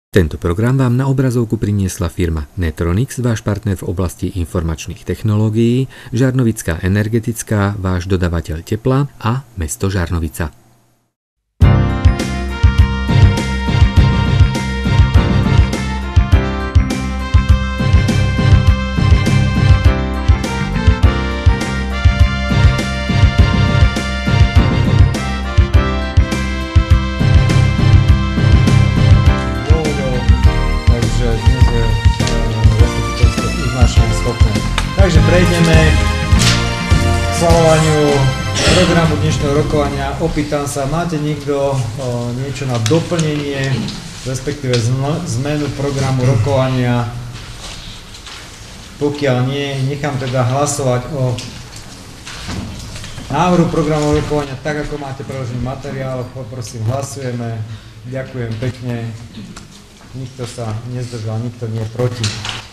Tento program vám na obrazovku priniesla firma Netronix, váš partner v oblasti informačných technológií, Žarnovická energetická, váš dodavateľ tepla a mesto Žarnovica. Takže prejdeme k schvaľovaniu programu dnešného rokovania. Opýtam sa, máte niekto niečo na doplnenie, respektíve zmenu programu rokovania? Pokiaľ nie, nechám teda hlasovať o návrhu programu rokovania tak, ako máte preložený materiál. Poprosím, hlasujeme. Ďakujem pekne. Nikto sa nezdržal, nikto nie je proti.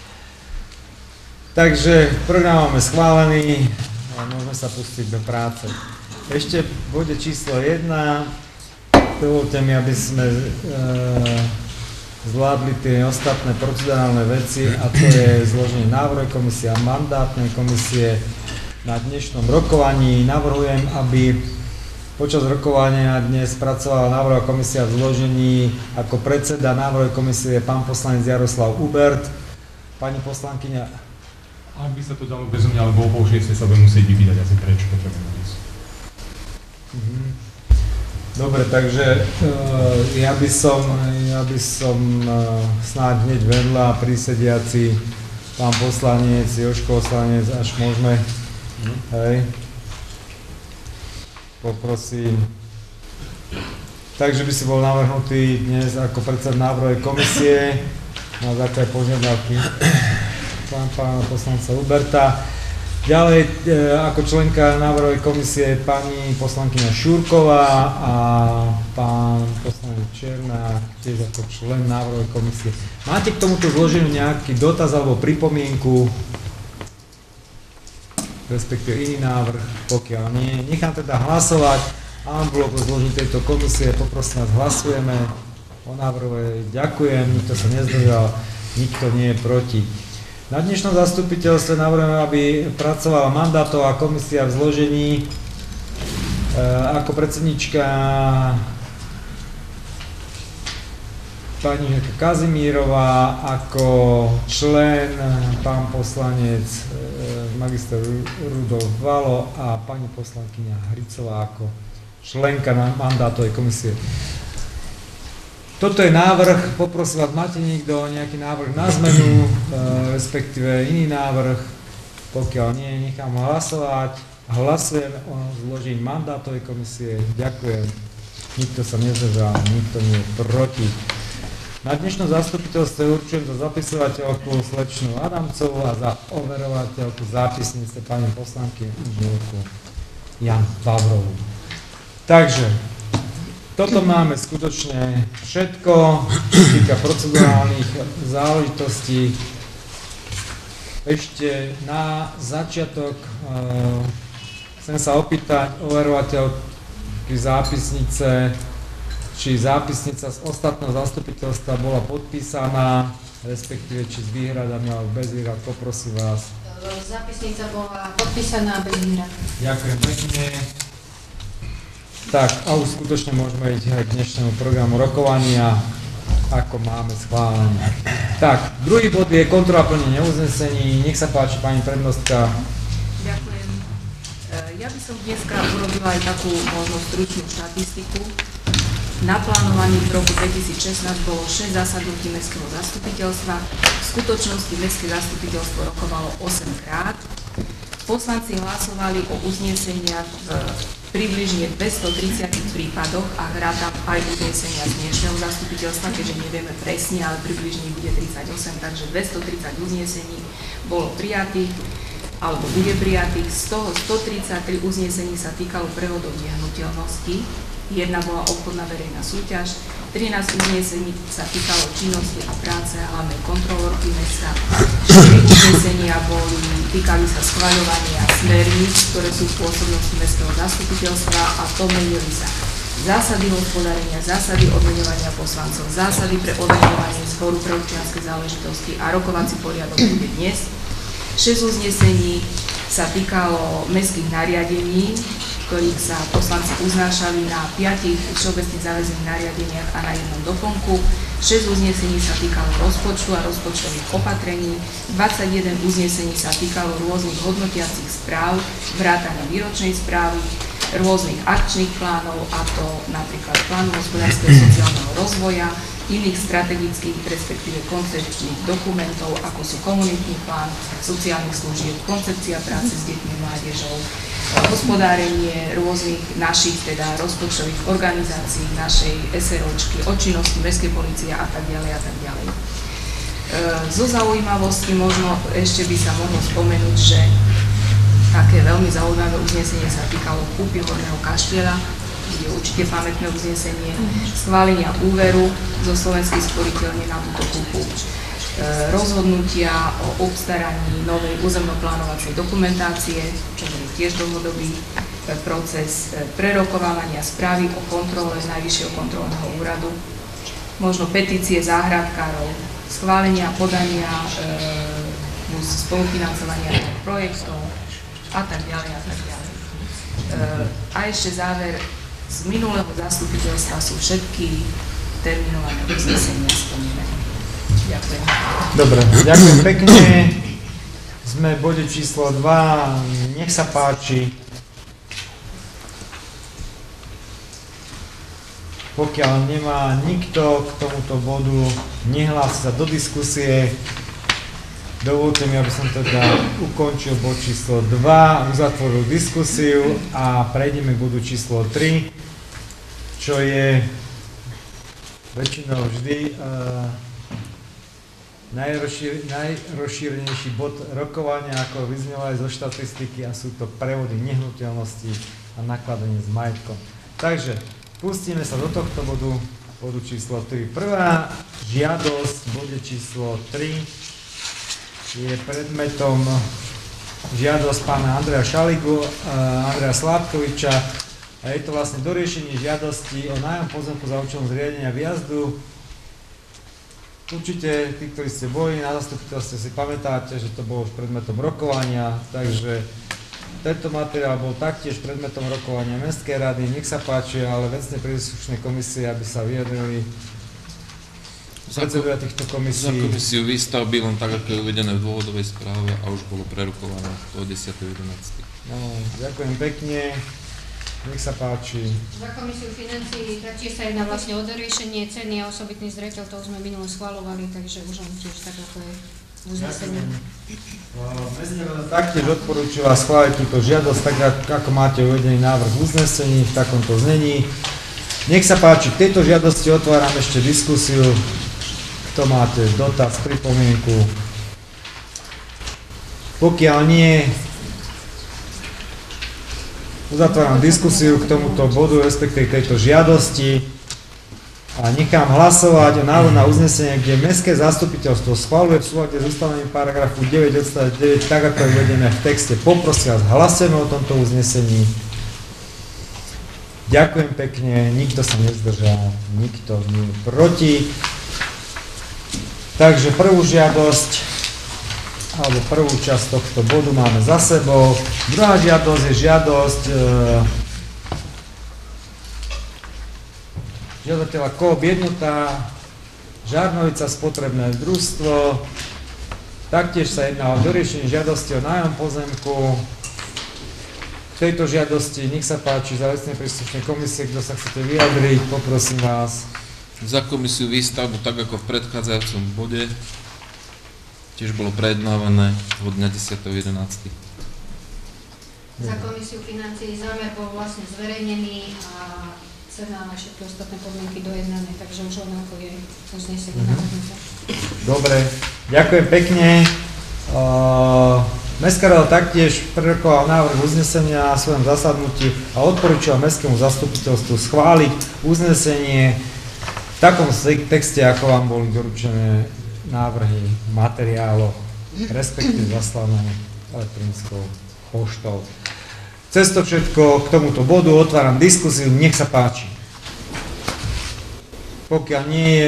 Takže program máme schválený a môžeme sa pustiť do práce. Ešte v bode číslo 1 dovolte mi, aby sme zvládli tie ostatné procedurálne veci, a to je zloženie návrhu komisie a mandátnej komisie na dnešnom rokovaní. Navrhujem, aby počas rokovania dnes pracovala návrhová komisia v zložení ako predseda návrhovej komisie pán poslanec Jaroslav Hubert, pani poslankyňa. Ak by sa to dalo bez mňa, alebo o 5:30 sa budem musieť vybídať asi preč, potrebujem ísť. Dobre, takže ja by som snáď hneď vedľa prísediaci pán poslanec, Jožko Oslanec, až môžeme, hej, poprosím. Takže by si bol navrhnutý dnes ako predseda návrhovej komisie na základe požiadavky pána poslanca Huberta. Ďalej ako členka návrhovej komisie pani poslankyňa Šúrková a pán poslanec Černák tiež ako člen návrhovej komisie. Máte k tomuto zloženiu nejaký dotaz alebo pripomienku, respektíve iný návrh? Pokiaľ nie, nechám teda hlasovať. En bloc o zložení tejto komisie, poprosím vás, hlasujeme o návrhu. Ďakujem, nikto sa nezdržal, nikto nie je proti. Na dnešnom zastupiteľstve navrhujeme, aby pracovala mandátová komisia v zložení ako predsednička pani Kazimírová, ako člen pán poslanec magister Rudolf Valo a pani poslankyňa Hricová ako členka mandátovej komisie. Toto je návrh, poprosím vás, máte niekto nejaký návrh na zmenu, respektíve iný návrh? Pokiaľ nie, nechám hlasovať. Hlasujem o zložení mandátovej komisie. Ďakujem. Nikto sa nezdržal, nikto nie je proti. Na dnešnom zastupiteľstve určujem za zapisovateľku slečnú Adamcovú a za overovateľku zápisnice pani poslanky inžinierku Jan Vavrovú. Takže toto máme skutočne všetko, čo sa týka procedurálnych záležitostí. Ešte na začiatok chcem sa opýtať overovateľky zápisnice, či zápisnica z ostatného zastupiteľstva bola podpísaná, respektíve či s výhradami alebo bez výhrad, poprosím vás. Zápisnica bola podpísaná bez výhrad. Ďakujem pekne. Tak, a už skutočne môžeme ísť aj k dnešnému programu rokovania, ako máme schválený. Tak, druhý bod je kontrola plnenia uznesení. Nech sa páči, pani prednostka. Ďakujem. Ja by som dneska urobila aj takú možno stručnú štatistiku. Naplánovaných v roku 2016 bolo 6 zasadnutí mestského zastupiteľstva. V skutočnosti mestské zastupiteľstvo rokovalo 8 krát. Poslanci hlasovali o uzneseniach v približne 230 prípadoch a hrátam aj uznesenia z dnešného zastupiteľstva, keďže nevieme presne, ale približne bude 38, takže 230 uznesení bolo prijatých alebo bude prijatých. Z toho 133 uznesení sa týkalo prevodov nehnuteľnosti, jedna bola obchodná verejná súťaž, 13 uznesení sa týkalo činnosti a práce hlavnej kontrolórky mesta, 4 uznesenia týkali sa schvaľovania smerníc, ktoré sú v pôsobnosti mestského zastupiteľstva, a to menili sa zásady hospodárenia, zásady odmeňovania poslancov, zásady pre odmeňovanie zboru pre občianske záležitosti a rokovací poriadok bude dnes. 6 uznesení sa týkalo mestských nariadení, ktorých sa poslanci uznášali na 5 všeobecných záväzných nariadeniach a na jednom doplnku. 6 uznesení sa týkalo rozpočtu a rozpočtových opatrení, 21 uznesení sa týkalo rôznych hodnotiacich správ, vrátane výročnej správy, rôznych akčných plánov, a to napríklad plánu hospodárskeho sociálneho rozvoja, iných strategických, respektíve koncepčných dokumentov, ako sú komunitný plán sociálnych služieb, koncepcia práce s deťmi a mládežou, hospodárenie rôznych našich, teda rozpočtových organizácií, našej SROčky, o činnosti mestskej polície a tak ďalej a tak ďalej. Zo zaujímavosti možno ešte by sa mohlo spomenúť, že také veľmi zaujímavé uznesenie sa týkalo kúpy Horného Kaštieľa, je určite pamätné uznesenie, schválenia úveru zo Slovenskej sporiteľne na túto kúpu, rozhodnutia o obstaraní novej územnoplánovacej dokumentácie, čo je tiež dlhodobý proces, prerokovávania správy o kontrole Najvyššieho kontrolného úradu, možno petície záhradkárov, schválenia podania spolufinancovania projektov a tak ďalej a tak ďalej. A ešte záver, z minulého zastupiteľstva sú všetky terminované uznesenia splnené. Ďakujem. Dobre, ďakujem pekne. Sme v bode číslo 2. Nech sa páči. Pokiaľ nemá nikto k tomuto bodu, nehlási sa do diskusie, dovolte mi, aby som teda ukončil bod číslo 2, uzatvoril diskusiu a prejdeme k bodu číslo 3, čo je väčšinou vždy najrozšírenejší bod rokovania, ako vyznelo aj zo štatistiky, a sú to prevody nehnuteľností a nakladanie s majetkom. Takže pustíme sa do tohto bodu číslo 3. Prvá žiadosť v bode číslo 3 je predmetom žiadosť pána Andreja Šaligu, Andreja Slávkoviča, a je to vlastne doriešenie žiadosti o nájom pozemku za účelom zriadenia výjazdu. Určite tí, ktorí ste boli na zastupiteľstve, si pamätáte, že to bolo už predmetom rokovania, takže tento materiál bol taktiež predmetom rokovania Mestskej rady. Nech sa páči, ale vecne príslušné komisie, aby sa vyjadrili predsedovia týchto komisí. Za komisiu výstavby, len tak, ako je uvedené v dôvodovej správe, a už bolo prerokované do 10.11. No, ďakujem pekne. Nech sa páči. Za komisiu financií taktiež sa jedná vlastne o doriešenie ceny a osobitný zreteľ, to sme minule schvaľovali, takže už len tiež tak, ako je v uznesení. Mestská rada taktiež odporúčila schváliť túto žiadosť, tak ako máte uvedený návrh uznesení v takomto znení. Nech sa páči, k tejto žiadosti otváram ešte diskusiu. Kto máte dotaz, pripomienku? Pokiaľ nie, uzatváram diskusiu k tomuto bodu, respektíve tejto žiadosti, a nechám hlasovať o návrhu na uznesenie, kde Mestské zastupiteľstvo schvaľuje v súlade s ustanovením paragrafu 9 odstavec 9, tak ako je uvedené v texte. Poprosím vás, hlasujeme o tomto uznesení. Ďakujem pekne, nikto sa nezdržal, nikto nie je proti. Takže prvú žiadosť, alebo prvú časť tohto bodu máme za sebou. Druhá žiadosť je žiadosť žiadateľa Koop Jednota, Žarnovica spotrebné družstvo. Taktiež sa jedná o doriešenie žiadosti o nájom pozemku. V tejto žiadosti, nech sa páči, za vecne príslušné komisie, kto sa chcete vyjadriť, poprosím vás. Za komisiu výstavbu, tak ako v predchádzajúcom bode, tiež bolo prejednávané od dňa 10.11. Za komisiu financií zámer bol vlastne zverejnený a cena a všetky ostatné podmienky dojednané, takže už len ako je uznesenie navrhnuté. Dobre, ďakujem pekne. Mestská rada taktiež prerokovala návrh uznesenia na svojom zasadnutí a odporúčila mestskému zastupiteľstvu schváliť uznesenie v takom texte, ako vám boli doručené návrhy materiálov, respektíve zaslané elektronickou poštou. Cez to všetko k tomuto bodu otváram diskusiu, nech sa páči. Pokiaľ nie je,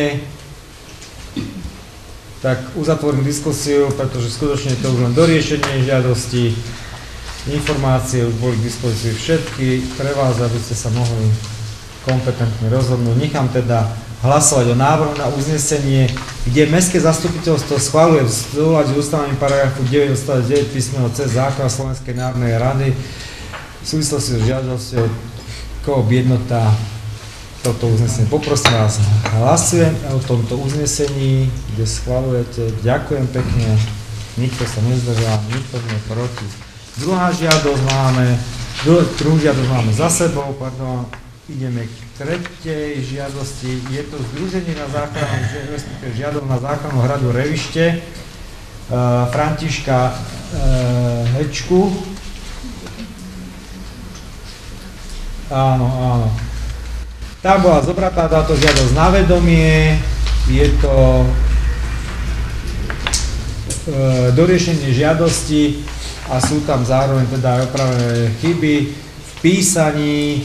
tak uzatvorím diskusiu, pretože skutočne je to už len doriešenie žiadosti. Informácie už boli k dispozícii všetky pre vás, aby ste sa mohli kompetentne rozhodnúť. Nechám teda hlasovať o návrhu na uznesenie, kde Mestské zastupiteľstvo schvaľuje v súlade s ustanovením paragrafu 9 odstavec 9 písmeno C zákona Slovenskej národnej rady v súvislosti s žiadosťou Coop jednota toto uznesenie. Poprosím vás, hlasujem o tomto uznesení, kde schvaľujete. Ďakujem pekne, nikto sa nezdržal, nikto nie je proti. Druhú žiadosť máme za sebou, pardon. Ideme k tretej žiadosti. Je to Združenie na záchranu, respektíve žiadosť na záchranu hradu Revište Františka Hečku. Áno. Tá bola zobratá táto žiadosť na vedomie. Je to doriešenie žiadosti a sú tam zároveň teda opravené chyby v písaní,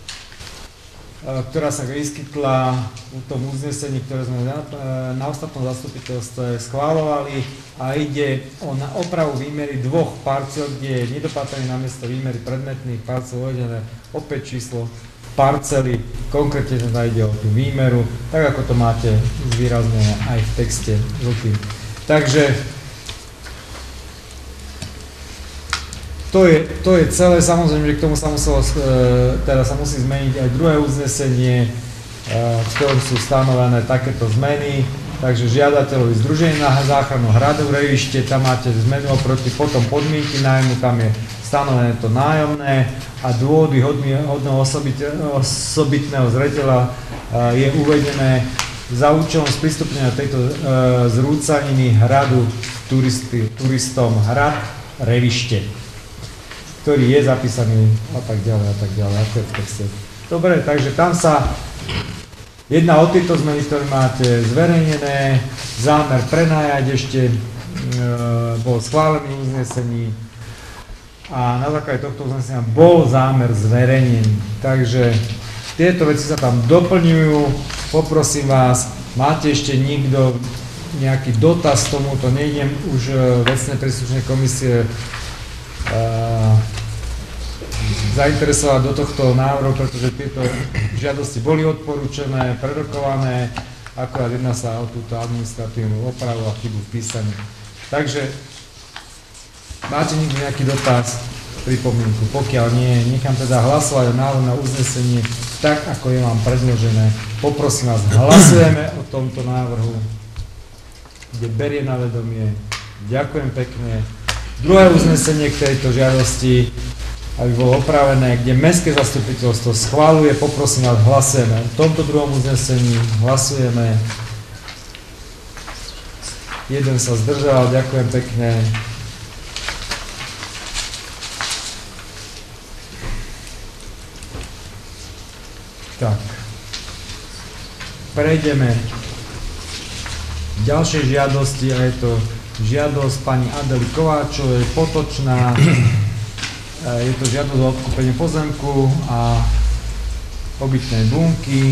ktorá sa vyskytla v tom uznesení, ktoré sme na ostatnom zastupiteľstve schváľovali, a ide o opravu výmery dvoch parcel, kde je nedopatrenie namiesto výmery predmetných parcel uvedené opäť číslo parcely, konkrétne teda ide o tú výmeru, tak ako to máte zvýraznené aj v texte žltým. Takže to je celé. Samozrejme, že k tomu sa muselo, teda sa musí zmeniť aj druhé uznesenie, v ktorom sú stanovené takéto zmeny. Takže žiadateľovi Združenie na záchranu hradu Revište, tam máte zmenu oproti potom podmienky nájmu, tam je stanovené to nájomné a dôvody hodného osobitného zreteľa je uvedené za účelom sprístupnenia tejto zrúcaniny hradu turistom hrad Revište, ktorý je zapísaný a tak ďalej, ako je v texte. Dobre, takže tam sa jedná o tieto zmeny, ktoré máte zverejnené. Zámer prenajať ešte bol schválený v uznesení a na základe tohto uznesenia bol zámer zverejnený. Takže tieto veci sa tam doplňujú. Poprosím vás, máte ešte niekto nejaký dotaz k tomuto? Nejdem už vecné príslušné komisie zainteresovať do tohto návrhu, pretože tieto žiadosti boli odporúčené, prerokované, akorát jedná sa o túto administratívnu opravu a chybu v písaní. Takže máte niekto nejaký dotaz, pripomienku? Pokiaľ nie, nechám teda hlasovať o návrhu na uznesenie tak, ako je vám predložené. Poprosím vás, hlasujeme o tomto návrhu, kde berie na vedomie. Ďakujem pekne. Druhé uznesenie k tejto žiadosti, aby bolo opravené, kde Mestské zastupiteľstvo schvaľuje. Poprosím vás, hlasujeme o tomto druhom uznesení. Hlasujeme. Jeden sa zdržal, ďakujem pekne. Tak. Prejdeme k ďalšej žiadosti a je to žiadosť pani Adely Kováčovej, Potočná. Je to žiadosť o odkúpenie pozemku a obytnej bunky.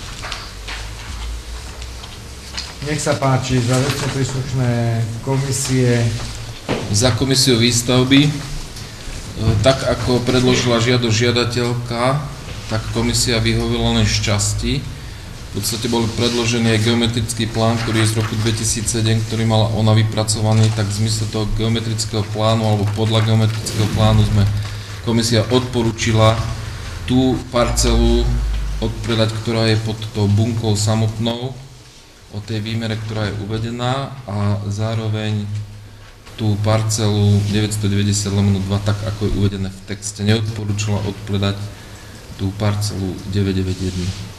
Nech sa páči, za vecne príslušné komisie. Za komisiu výstavby, tak ako predložila žiadosť žiadateľka, tak komisia vyhovila len z časti. V podstate bol predložený aj geometrický plán, ktorý je z roku 2007, ktorý mala ona vypracovaný, tak v zmysle toho geometrického plánu alebo podľa geometrického plánu sme komisia odporúčila tú parcelu odpredať, ktorá je pod tou bunkou samotnou, o tej výmere, ktorá je uvedená, a zároveň tú parcelu 990/2, tak ako je uvedené v texte. Neodporúčila odpredať tú parcelu 991.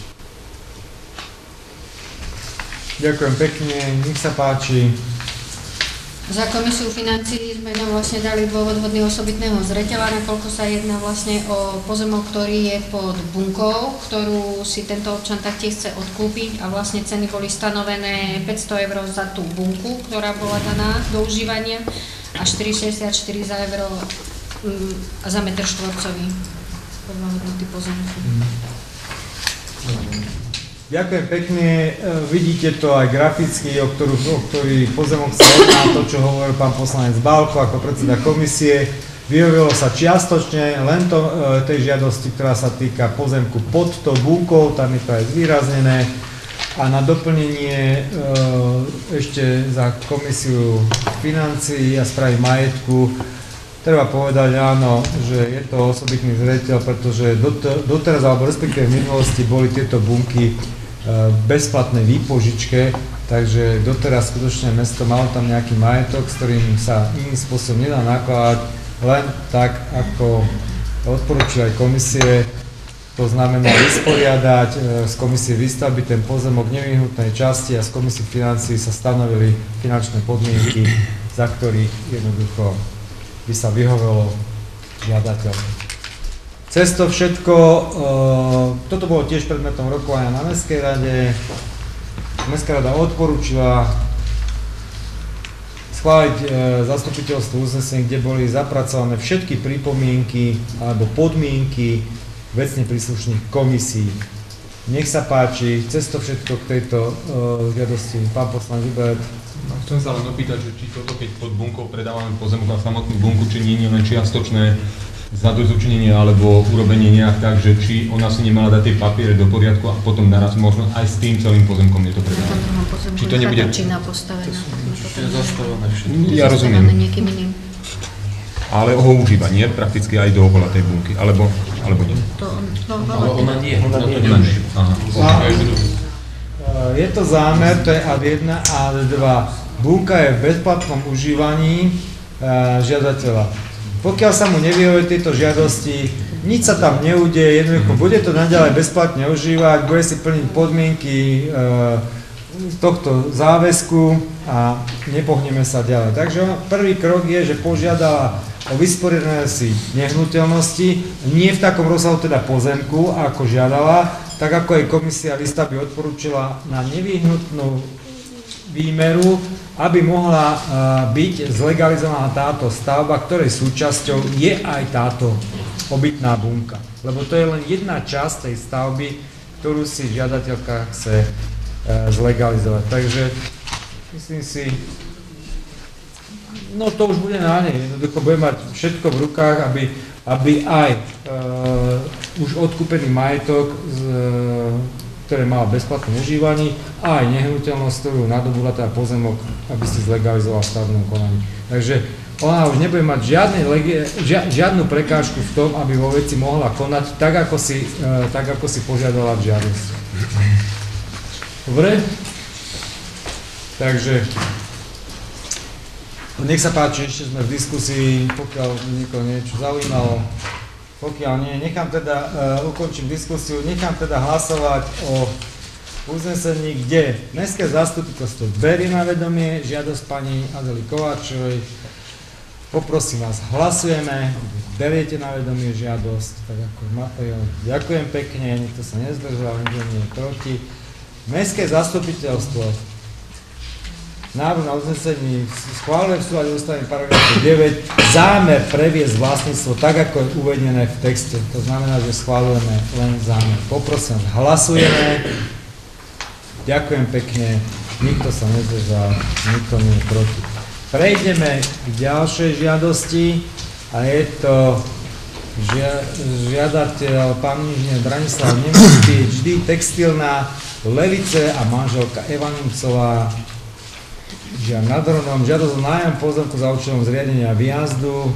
Ďakujem pekne, nech sa páči. Za komisiu financií sme nám vlastne dali dôvod hodný osobitného zreteľa, nakoľko sa jedná vlastne o pozemok, ktorý je pod bunkou, ktorú si tento občan taktiež chce odkúpiť, a vlastne ceny boli stanovené 500 eur za tú bunku, ktorá bola daná do užívania, a 4,64 za euro za metr štvorcový podľa hodnoty pozemku. Ďakujem pekne, vidíte to aj graficky, o ktorý pozemok sa jedná, to čo hovoril pán poslanec Bálko ako predseda komisie. Vyhovelo sa čiastočne len tej žiadosti, ktorá sa týka pozemku pod tou bunkou, tam je to aj zvýraznené. A na doplnenie ešte za komisiu financií a správy majetku treba povedať áno, že je to osobitný zreteľ, pretože doteraz, alebo respektíve v minulosti boli tieto bunky bezplatnej výpožičke, takže doteraz skutočne mesto malo tam nejaký majetok, s ktorým sa iným spôsobom nedá nakladať, len tak, ako odporúčili aj komisie, to znamená vysporiadať z komisie výstavby ten pozemok nevyhnutnej časti a z komisie financií sa stanovili finančné podmienky, za ktorých jednoducho by sa vyhovelo žiadateľom. Cez to všetko, toto bolo tiež predmetom rokovania na Mestskej rade. Mestská rada odporúčila schváliť zastupiteľstvo uznesenie, kde boli zapracované všetky pripomienky alebo podmienky vecne príslušných komisí. Nech sa páči, cez to všetko k tejto žiadosti. Pán poslanec Hubert. Chcem sa len opýtať, že či toto, keď pod bunkou predávame pozemok na samotnú bunku, či nie je len čiastočné zadozučinenie alebo urobenie nejak tak, že či ona si nemala dať tie papiere do poriadku a potom naraz možno aj s tým celým pozemkom je to predávané. Či to nebude postavená. Ja rozumiem. Ale ho užíva, nie? Prakticky aj dookola tej bunky, alebo nie? Ale ona nie. Ona to neužíva. Je to zámer, to je ad 1 a ad 2. Bunka je v bezplatnom užívaní žiadateľa. Pokiaľ sa mu nevyhovuje tieto žiadosti, nič sa tam neudeje, jednoducho bude to naďalej bezplatne užívať, bude si plniť podmienky tohto záväzku a nepohneme sa ďalej. Takže prvý krok je, že požiadala o vysporiadanie si nehnuteľnosti, nie v takom rozsahu teda pozemku, ako žiadala, tak ako jej komisia výstavby odporúčila na nevyhnutnú výmeru, aby mohla byť zlegalizovaná táto stavba, ktorej súčasťou je aj táto obytná bunka. Lebo to je len jedna časť tej stavby, ktorú si žiadateľka chce zlegalizovať. Takže myslím si, no to už bude na nej. Jednoducho bude mať všetko v rukách, aby aj už odkúpený majetok, ktoré mala bezplatné užívanie, a aj nehnuteľnosť, ktorú nadobudla teda pozemok, aby si zlegalizoval v stavebnom konaní. Takže ona už nebude mať žiadnu prekážku v tom, aby vo veci mohla konať tak, ako si požiadala v žiadosti. Dobre? Takže nech sa páči, ešte sme v diskusii, pokiaľ niekoho niečo zaujímalo. Pokiaľ nie, ukončím diskusiu, nechám teda hlasovať o uznesení, kde Mestské zastupiteľstvo berie na vedomie žiadosť pani Adely Kováčovej. Poprosím vás, hlasujeme, beriete na vedomie žiadosť, tak ako materiál. Ďakujem pekne, nikto sa nezdržal, nikto nie je proti. Mestské zastupiteľstvo návrh na uznesení schváluje v súlade s ústavným paragrafom 9 zámer previesť vlastníctvo tak, ako je uvedené v texte. To znamená, že schválujeme len zámer. Poprosím, hlasujeme. Ďakujem pekne. Nikto sa nezdržal, nikto nie je proti. Prejdeme k ďalšej žiadosti a je to žiadateľ pán inžinier Branislav Nemecký, PhD, textilná, Levice a manželka Eva Nemcová. Nad Hronom, žiadosť o nájom pozemku za účelom zriadenia výjazdu.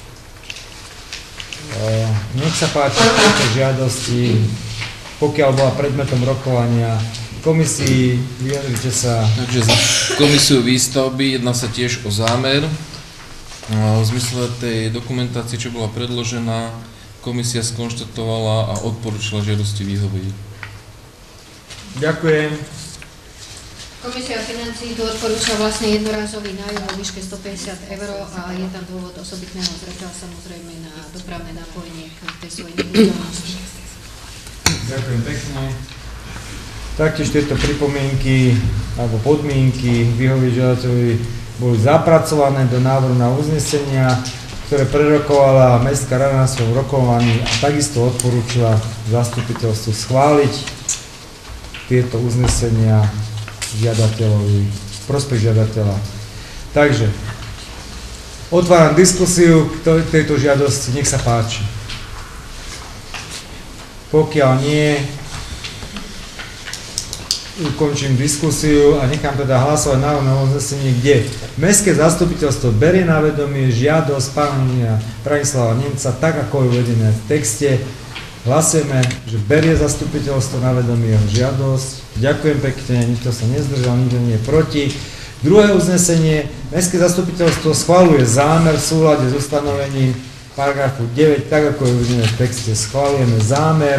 Nech sa páči tieto žiadosti, pokiaľ bola predmetom rokovania komisii, vyjadrite sa. Takže za komisiu výstavby jedná sa tiež o zámer. V zmysle tej dokumentácie, čo bola predložená, komisia skonštatovala a odporúčila žiadosti vyhovieť. Ďakujem. Komisia financií tu odporúča vlastne jednorazový nájom vo výške 150 € a je tam dôvod osobitného zreteľa samozrejme na dopravné napojenie k tej svojej nehnuteľnosti. Ďakujem pekne. Taktiež tieto pripomienky alebo podmienky vyhovieť žiadateľovi boli zapracované do návrhu na uznesenia, ktoré prerokovala Mestská rada na svojom rokovaní a takisto odporúčila zastupiteľstvu schváliť. tieto uznesenia žiadateľovi, prospech žiadateľa. Takže otváram diskusiu k tejto žiadosti, nech sa páči. Pokiaľ nie, ukončím diskusiu a nechám teda hlasovať návrh na uznesenie, kde Mestské zastupiteľstvo berie na vedomie žiadosť pána Branislava Nemca, tak ako je uvedené v texte. Hlasujeme, že berie zastupiteľstvo na vedomie žiadosť. Ďakujem pekne, nikto sa nezdržal, nikto nie je proti. Druhé uznesenie, Mestské zastupiteľstvo schvaľuje zámer v súlade s ustanovením paragrafu 9, tak ako je uvedené v texte. Schvaľujeme zámer.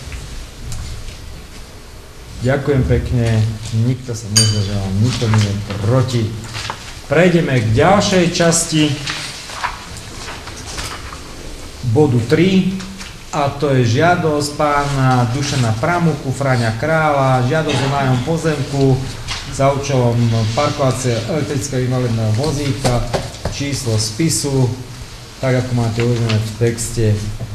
Ďakujem pekne, nikto sa nezdržal, nikto nie je proti. Prejdeme k ďalšej časti bodu 3. A to je žiadosť pána Dušana Pramuku, Fráňa Kráľa, žiadosť o nájom pozemku za účelom parkovacie elektrického invalidného vozíka, číslo spisu, tak ako máte uvedené v texte.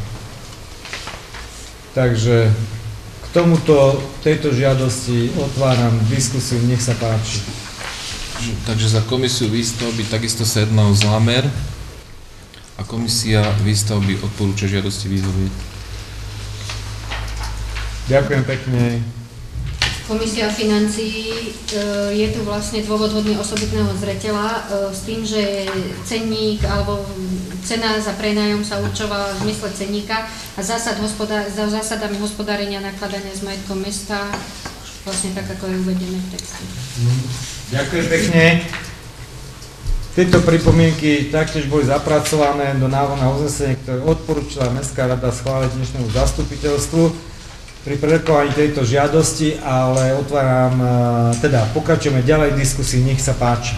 Takže k tejto žiadosti otváram diskusiu, nech sa páči. Takže za komisiu výstavby takisto sa jedná o zámer a komisia výstavby odporúča žiadosti vyhovieť. Ďakujem pekne. Komisia financií, je tu vlastne dôvod hodný osobitného zreteľa s tým, že cenník alebo cena za prenájom sa určovala v zmysle cenníka a zásadami hospodárenia nakladania s majetkom mesta, vlastne tak, ako je uvedené v texte. Ďakujem pekne. Tieto pripomienky taktiež boli zapracované do návrhu na uznesenie, ktoré odporúčila Mestská rada schváliť dnešnému zastupiteľstvu pri prerokovaní tejto žiadosti, ale pokračujeme ďalej v diskusii, nech sa páči.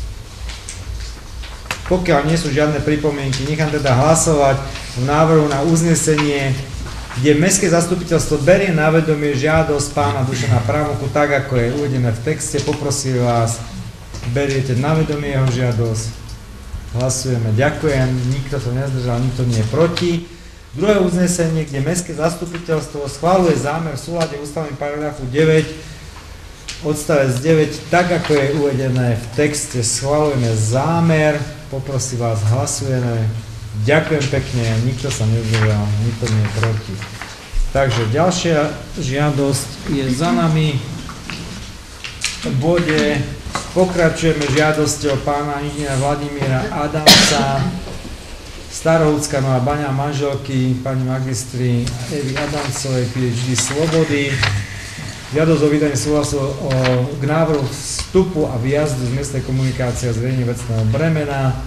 Pokiaľ nie sú žiadne pripomienky, nechám teda hlasovať v návrhu na uznesenie, kde Mestské zastupiteľstvo berie na vedomie žiadosť pána Dušana Pramuku, tak ako je uvedené v texte. Poprosím vás, beriete na vedomie jeho žiadosť. Hlasujeme, ďakujem, nikto sa nezdržal, nikto nie je proti. Druhé uznesenie, kde Mestské zastupiteľstvo schvaľuje zámer v súlade ústavným paragrafu 9, odstavec 9, tak ako je uvedené v texte. Schvaľujeme zámer, poprosím vás, hlasujeme. Ďakujem pekne, nikto sa nezdržal, nikto nie je proti. Takže ďalšia žiadosť je za nami. V bode pokračujeme žiadosťou pána inžiniera Vladimíra Adamca, Starohudská Nová Baňa, manželky pani magistry Evy Adamcovej, PhD Slobody. Žiadosť o vydanie súhlasu k návrhu vstupu a výjazdu z miestnej komunikácie a zriadenie vecného bremena.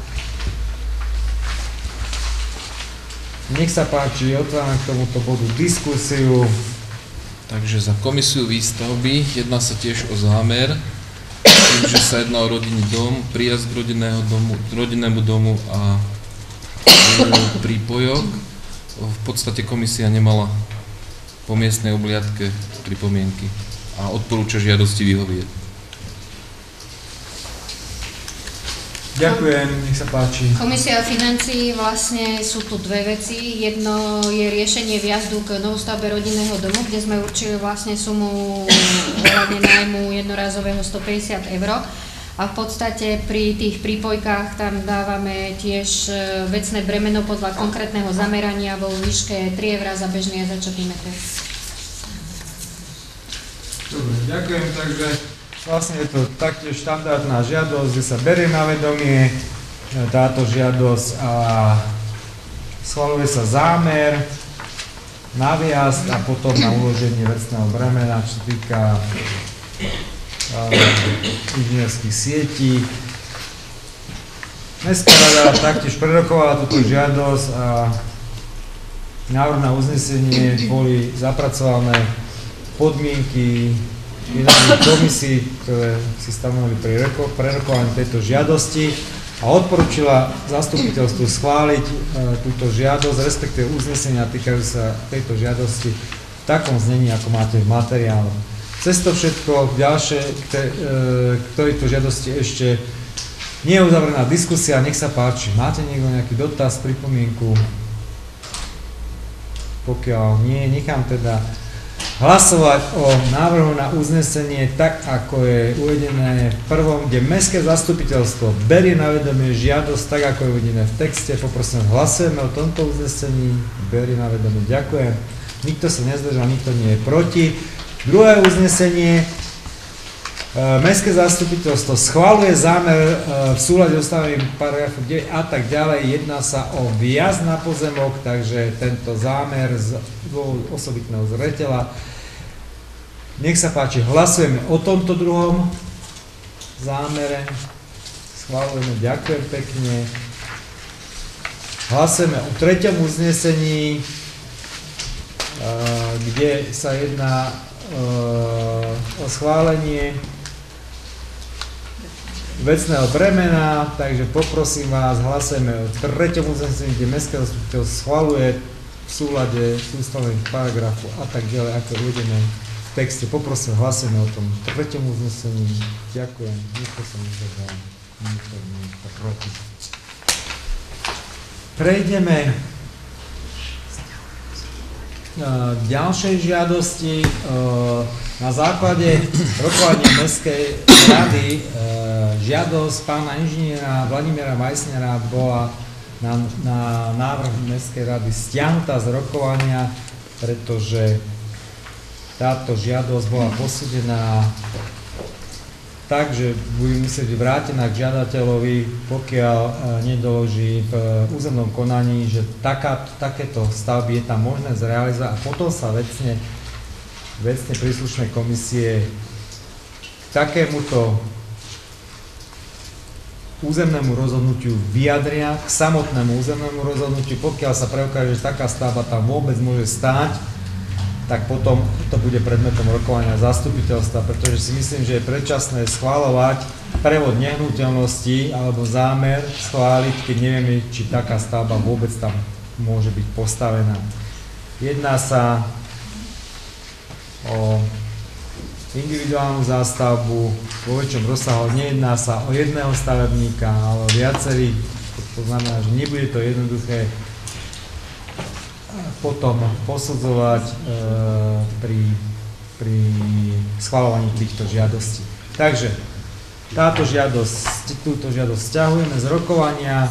Nech sa páči, otváram k tomuto bodu diskusiu. Takže za komisiu výstavby jedná sa tiež o zámer, tým, že sa jedná o rodinný dom, príjazd k rodinnému domu a prípojok. V podstate komisia nemala po miestnej obliadke pripomienky a odporúča žiadosti vyhovieť. Ďakujem, nech sa páči. Komisia financií, vlastne sú tu dve veci. Jedno je riešenie vjazdu k novostavbe rodinného domu, kde sme určili vlastne sumu ohľadne nájmu jednorazového 150 €. A v podstate pri tých prípojkách tam dávame tiež vecné bremeno podľa konkrétneho zamerania vo výške 3 € za bežný a začatý meter. Dobre, ďakujem, takže vlastne je to taktiež štandardná žiadosť, kde sa berie na vedomie táto žiadosť a schvaľuje sa zámer na výjazd a potom na uloženie vecného bremena, čo týka inžinierských sietí. Mestská rada taktiež prerokovala túto žiadosť a návrh na uznesenie boli zapracované podmienky jednotlivých komisí, ktoré si stanovili pri prerokovaní tejto žiadosti a odporúčila zastupiteľstvu schváliť túto žiadosť, respektíve uznesenia týkajú sa tejto žiadosti v takom znení, ako máte v materiálu. Cez to všetko ďalšie, k tejto žiadosti ešte nie je uzavrená diskusia, nech sa páči. Máte niekto nejaký dotaz, pripomienku? Pokiaľ nie, nechám teda hlasovať o návrhu na uznesenie tak, ako je uvedené v prvom, kde Mestské zastupiteľstvo berie na vedomie žiadosť tak, ako je uvedené v texte. Poprosím, hlasujeme o tomto uznesení. Berie na vedomie. Ďakujem. Nikto sa nezdržal, nikto nie je proti. Druhé uznesenie. Mestské zastupiteľstvo schvaľuje zámer v súlade s ustanovením paragrafu 9 a tak ďalej. Jedná sa o vjazd na pozemok, takže tento zámer z osobitného zreteľa. Nech sa páči, hlasujeme o tomto druhom zámere. Schvaľujeme, ďakujem pekne. Hlasujeme o treťom uznesení, kde sa jedná o schválenie vecného bremena, takže poprosím vás, hlasujeme o treťom uznesení, kde Mestské zastupiteľstvo schvaľuje v súlade s ustanovením paragrafu a tak ďalej, ako je uvedené v texte. Poprosím, hlasujeme o tom treťom uznesení. Ďakujem. Nikto sa nezdržal. Nikto nie je proti. Prejdeme k ďalšej žiadosti. Na základe rokovania Mestskej rady žiadosť pána inžiniera Vladimíra Meissnera bola na návrh Mestskej rady stiahnutá z rokovania, pretože táto žiadosť bola posúdená tak, že bude musieť byť vrátená k žiadateľovi, pokiaľ nedoloží v územnom konaní, že takéto stavby je tam možné zrealizovať a potom sa vecne príslušné komisie k takémuto územnému rozhodnutiu vyjadria, k samotnému územnému rozhodnutiu, pokiaľ sa preukáže, že taká stavba tam vôbec môže stáť, tak potom to bude predmetom rokovania zastupiteľstva, pretože si myslím, že je predčasné schvaľovať prevod nehnuteľnosti alebo zámer schváliť, keď nevieme, či taká stavba vôbec tam môže byť postavená. Jedná sa o individuálnu zástavbu vo väčšom rozsahu, nejedná sa o jedného stavebníka, ale o viacerých, to znamená, že nebude to jednoduché potom posudzovať pri schvaľovaní týchto žiadostí. Takže túto žiadosť sťahujeme z rokovania.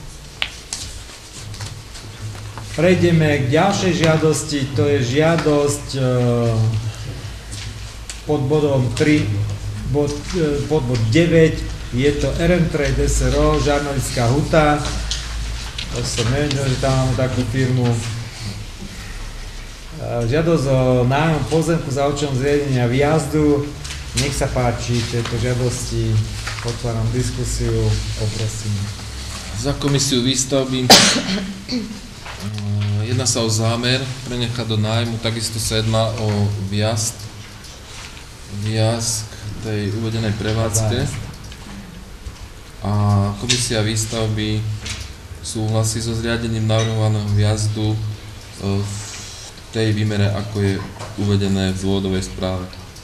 Prejdeme k ďalšej žiadosti, to je žiadosť pod bodom 3, pod bod 9, je to RM Trade SRO, Žarnovická huta. To som nevedel, že tam máme takú firmu. Žiadosť o nájom pozemku za účelom zriadenia výjazdu. Nech sa páči, tieto žiadosti, otváram diskusiu, poprosím. Za komisiu výstavby jedná sa o zámer prenechať do nájmu, takisto sa jedná o výjazd tej uvedenej prevádzke. A komisia výstavby súhlasí so zriadením navrhovaného výjazdu v tej výmere, ako je uvedené v dôvodovej správe.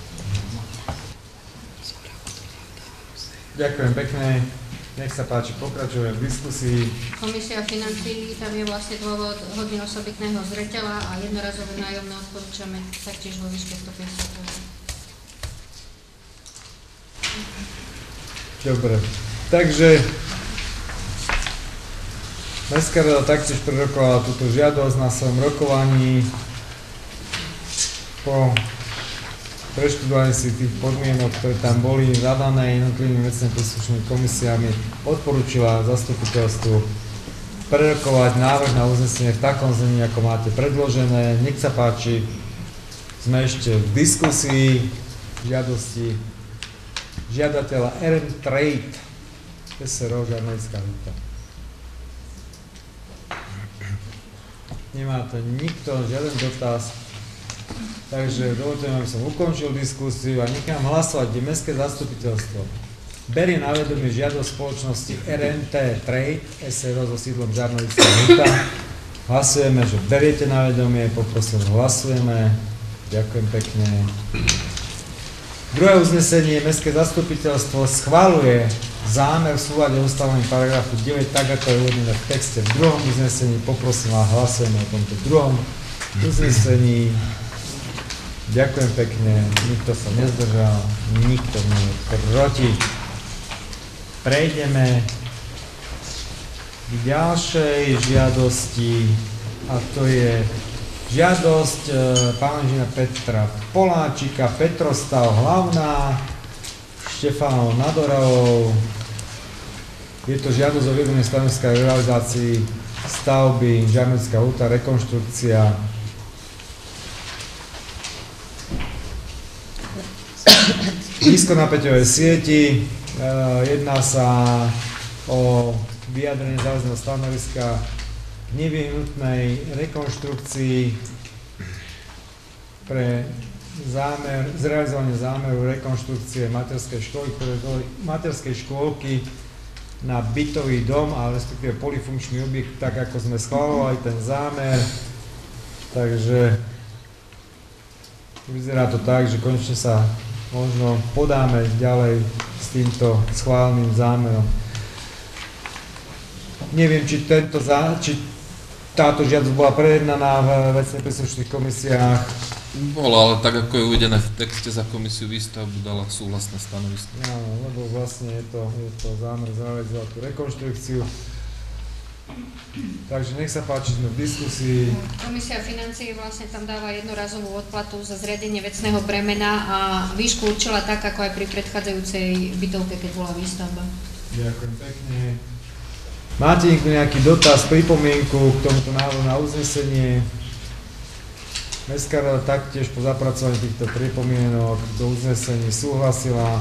Ďakujem pekne. Nech sa páči, pokračujeme v diskusii. Komisia financií, tam je vlastne dôvod hodný osobitného zreteľa a jednorazové nájomné odporúčame taktiež vo výške 150 000. Dobre, takže Mestská rada taktiež prerokovala túto žiadosť na svojom rokovaní. Po preštudovaní si tých podmienok, ktoré tam boli zadané jednotlivými vecne príslušnými komisiami, odporúčila zastupiteľstvu prerokovať návrh na uznesenie v takom znení, ako máte predložené. Nech sa páči, sme ešte v diskusii žiadosti žiadateľa RM Trade SRO Žarnovická huta. Nemá to nikto, žiaden dotaz. Takže dovolte mi, aby som ukončil diskusiu a nechám hlasovať, kde Mestské zastupiteľstvo berie na vedomie žiadosť spoločnosti RMT Trade SRO so sídlom Žarnovická huta. Hlasujeme, že beriete na vedomie, poprosím, hlasujeme. Ďakujem pekne. Druhé uznesenie, Mestské zastupiteľstvo schvaľuje zámer v súlade ustanovením paragrafu 9, tak ako je uvedené v texte. V druhom uznesení, poprosím vás, hlasujeme o tomto druhom uznesení. Ďakujem pekne, nikto sa nezdržal, nikto nie je proti. Prejdeme k ďalšej žiadosti a to je žiadosť pána inžiniera Petra Poláčika, Petrostav Hlavná, Štefánov nad Oravou. Je to žiadosť o vyvedenie stanoviska k realizácii stavby Žarnovická huta, rekonštrukcia. Nízkonapäťové sieti, jedná sa o vyjadrenie záväzného stanoviska k nevyhnutnej rekonštrukcii pre zrealizovanie zámeru rekonštrukcie materskej škôlky na bytový dom, ale respektíve polyfunkčný objekt, tak ako sme schvaľovali ten zámer. Takže vyzerá to tak, že konečne sa možno podáme ďalej s týmto schváleným zámerom. Neviem, či táto žiadosť bola prejednaná v vecne príslušných komisiách. Bola, ale tak ako je uvedené v texte, za komisiu výstavbu dala súhlasné stanovisko. Áno, lebo vlastne je to zámer zrealizovať tú rekonštrukciu. Takže nech sa páči, sme v diskusii. Komisia financií vlastne tam dáva jednorazovú odplatu za zriadenie vecného bremena a výšku určila tak, ako aj pri predchádzajúcej bytovke, keď bola výstavba. Ďakujem pekne. Máte niekto nejaký dotaz, pripomienku k tomuto návrhu na uznesenie? Mestská rada taktiež po zapracovaní týchto pripomienok do uznesení súhlasila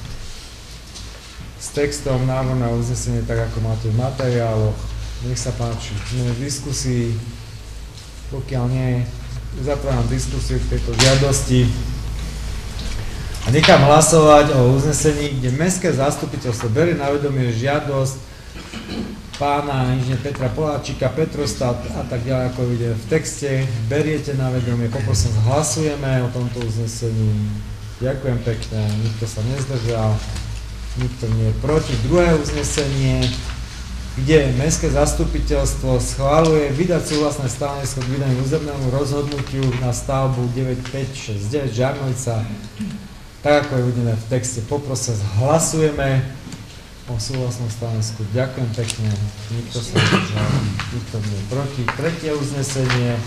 s textom návrhu na uznesenie, tak ako máte v materiáloch. Nech sa páči, sme v diskusii, pokiaľ nie, uzatváram diskusiu k tejto žiadosti a nechám hlasovať o uznesení, kde mestské zastupiteľstvo berie na vedomie žiadosť pána inžiniera Petra Poláčika, Petrostav a tak ďalej, ako vidíte v texte. Beriete na vedomie, poprosím, hlasujeme o tomto uznesení. Ďakujem pekne, nikto sa nezdržal, nikto nie je proti. Druhé uznesenie, kde mestské zastupiteľstvo schvaľuje vydať súhlasné stanovisko k vydaným územnému rozhodnutiu na stavbu 9569 Žarnovica, tak ako je uvedené v texte. Poprosím, hlasujeme o súhlasnom stanovisku. Ďakujem pekne, nikto sa nezdržal, nikto nie je proti. Tretie uznesenie,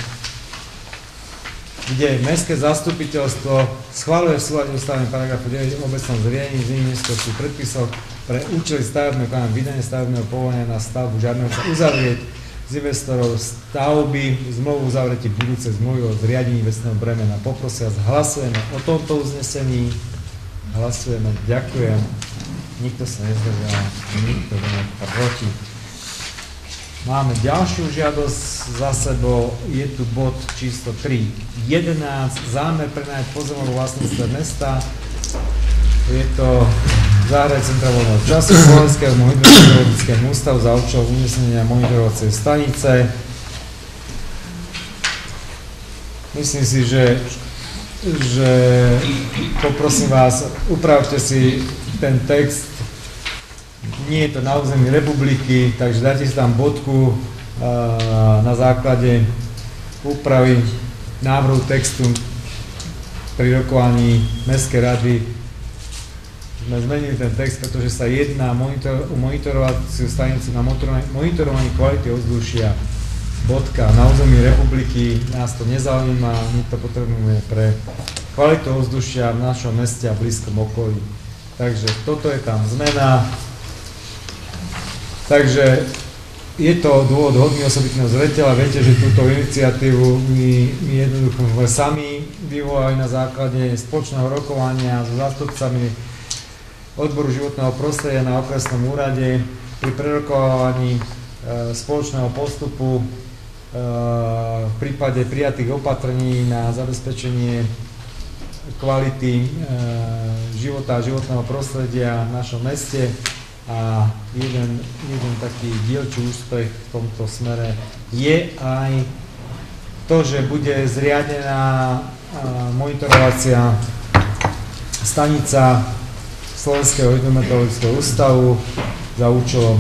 kde mestské zastupiteľstvo schvaľuje v súlade ustanovení paragrafu 9 obecnom zriadení z investorských predpisov pre účely stavebného konania vydanie stavebného povolenia na stavbu Žarnovica uzavrieť z investorov stavby zmluvu uzavretí budúcej zmluvy o zriadení vecného bremena. Poprosím vás, hlasujeme o tomto uznesení. Hlasujeme, ďakujem. Nikto sa nezdržal, nikto nie je proti. Máme ďalšiu žiadosť za sebou, je tu bod číslo 3.11, zámer prenajať pozemok vlastníctve mesta. Je to záhrada centra voľného času Slovenského hydrometeorologického ústavu za účelom umiestnenia monitorovacej stanice. Myslím si, že poprosím vás, upravte si ten text. Nie je to na území republiky, takže dajte si tam bodku na základe úpravy návrhu textu pri rokovaní Mestskej rady. Sme zmenili ten text, pretože sa jedná o monitorovaciu stanicu na monitorovanie kvality ovzdušia. Bodka. Na území republiky nás to nezaujíma, my to potrebujeme pre kvalitu ovzdušia v našom meste a blízkom okolí. Takže toto je tam zmena. Takže je to dôvod hodný osobitného zreteľa. Viete, že túto iniciatívu my jednoducho sami vyvolali na základe spoločného rokovania so zástupcami odboru životného prostredia na okresnom úrade pri prerokovaní spoločného postupu v prípade prijatých opatrení na zabezpečenie kvality života a životného prostredia v našom meste. A jeden taký dielčí úspech v tomto smere je aj to, že bude zriadená monitorovacia stanica Slovenského hydrometeorologického ústavu za účelom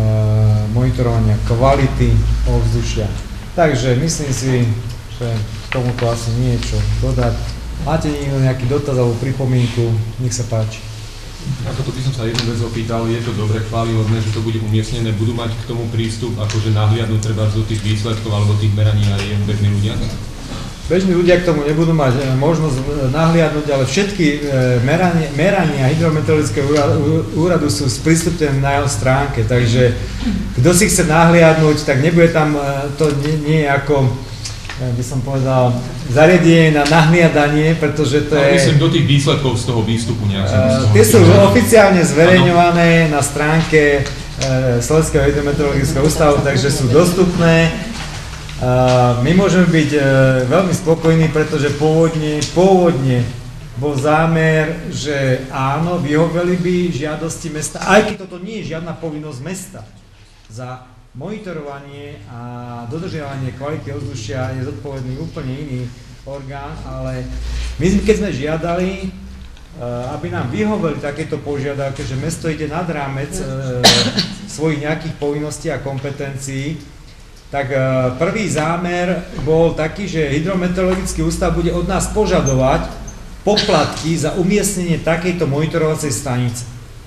monitorovania kvality ovzdušia. Takže myslím si, že tomuto asi nie je čo dodať. Máte niekto nejaký dotaz alebo pripomienku? Nech sa páči. Na toto by som sa jednu vec opýtal, je to dobre chválihodné, že to bude umiestnené, budú mať k tomu prístup, akože nahliadnúť treba do tých výsledkov alebo tých meraní aj bežní ľudia? Bežní ľudia k tomu nebudú mať možnosť nahliadnúť, ale všetky merania hydrometeorologického úradu sú sprístupnené na jeho stránke, takže kto si chce nahliadnúť, tak nebude tam, to nie je ako, by som povedal, zariadenie na nahliadanie, pretože to je... Myslím do tých výsledkov z toho výstupu nejak. Tie sú oficiálne zverejňované na stránke Slovenského hydrometeorologického ústavu, takže sú dostupné. My môžeme byť veľmi spokojní, pretože pôvodne bol zámer, že áno, vyhoveli by žiadosti mesta, aj keď toto nie je žiadna povinnosť mesta. Za monitorovanie a dodržiavanie kvality ovzdušia je zodpovedný úplne iný orgán, ale my keď sme žiadali, aby nám vyhoveli takéto požiadavky, že mesto ide nad rámec svojich nejakých povinností a kompetencií, tak prvý zámer bol taký, že hydrometeorologický ústav bude od nás požadovať poplatky za umiestnenie takejto monitorovacej stanice.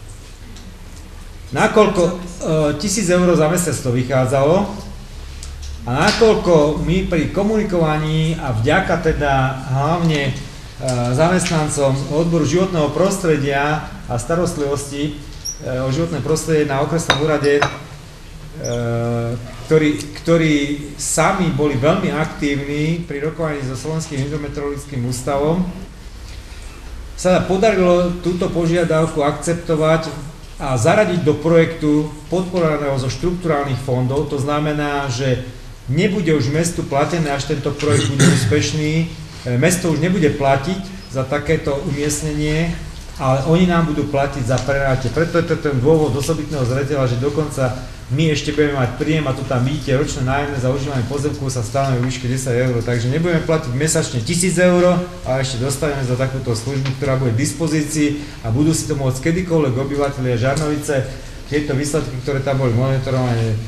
Nakoľko 1000 eur za mesiac to vychádzalo a nakoľko my pri komunikovaní a vďaka teda hlavne zamestnancom odboru životného prostredia a starostlivosti o životné prostredie na okresnom úrade, ktorí sami boli veľmi aktívni pri rokovaní so Slovenským hydrometeorologickým ústavom, sa podarilo túto požiadavku akceptovať a zaradiť do projektu podporovaného zo štrukturálnych fondov. To znamená, že nebude už mestu platené, až tento projekt bude úspešný. Mesto už nebude platiť za takéto umiestnenie, ale oni nám budú platiť za preráte. Preto je to ten dôvod osobitného zreteľa, že dokonca my ešte budeme mať príjem a tu tam vidíte, ročné nájomné za užívanie pozemku sa stávame v výške 10 eur, takže nebudeme platiť mesačne 1000 eur, ale ešte dostaneme za takúto službu, ktorá bude v dispozícii a budú si to môcť kedykoľvek obyvatelia Žarnovice tieto výsledky, ktoré tam boli monitorované,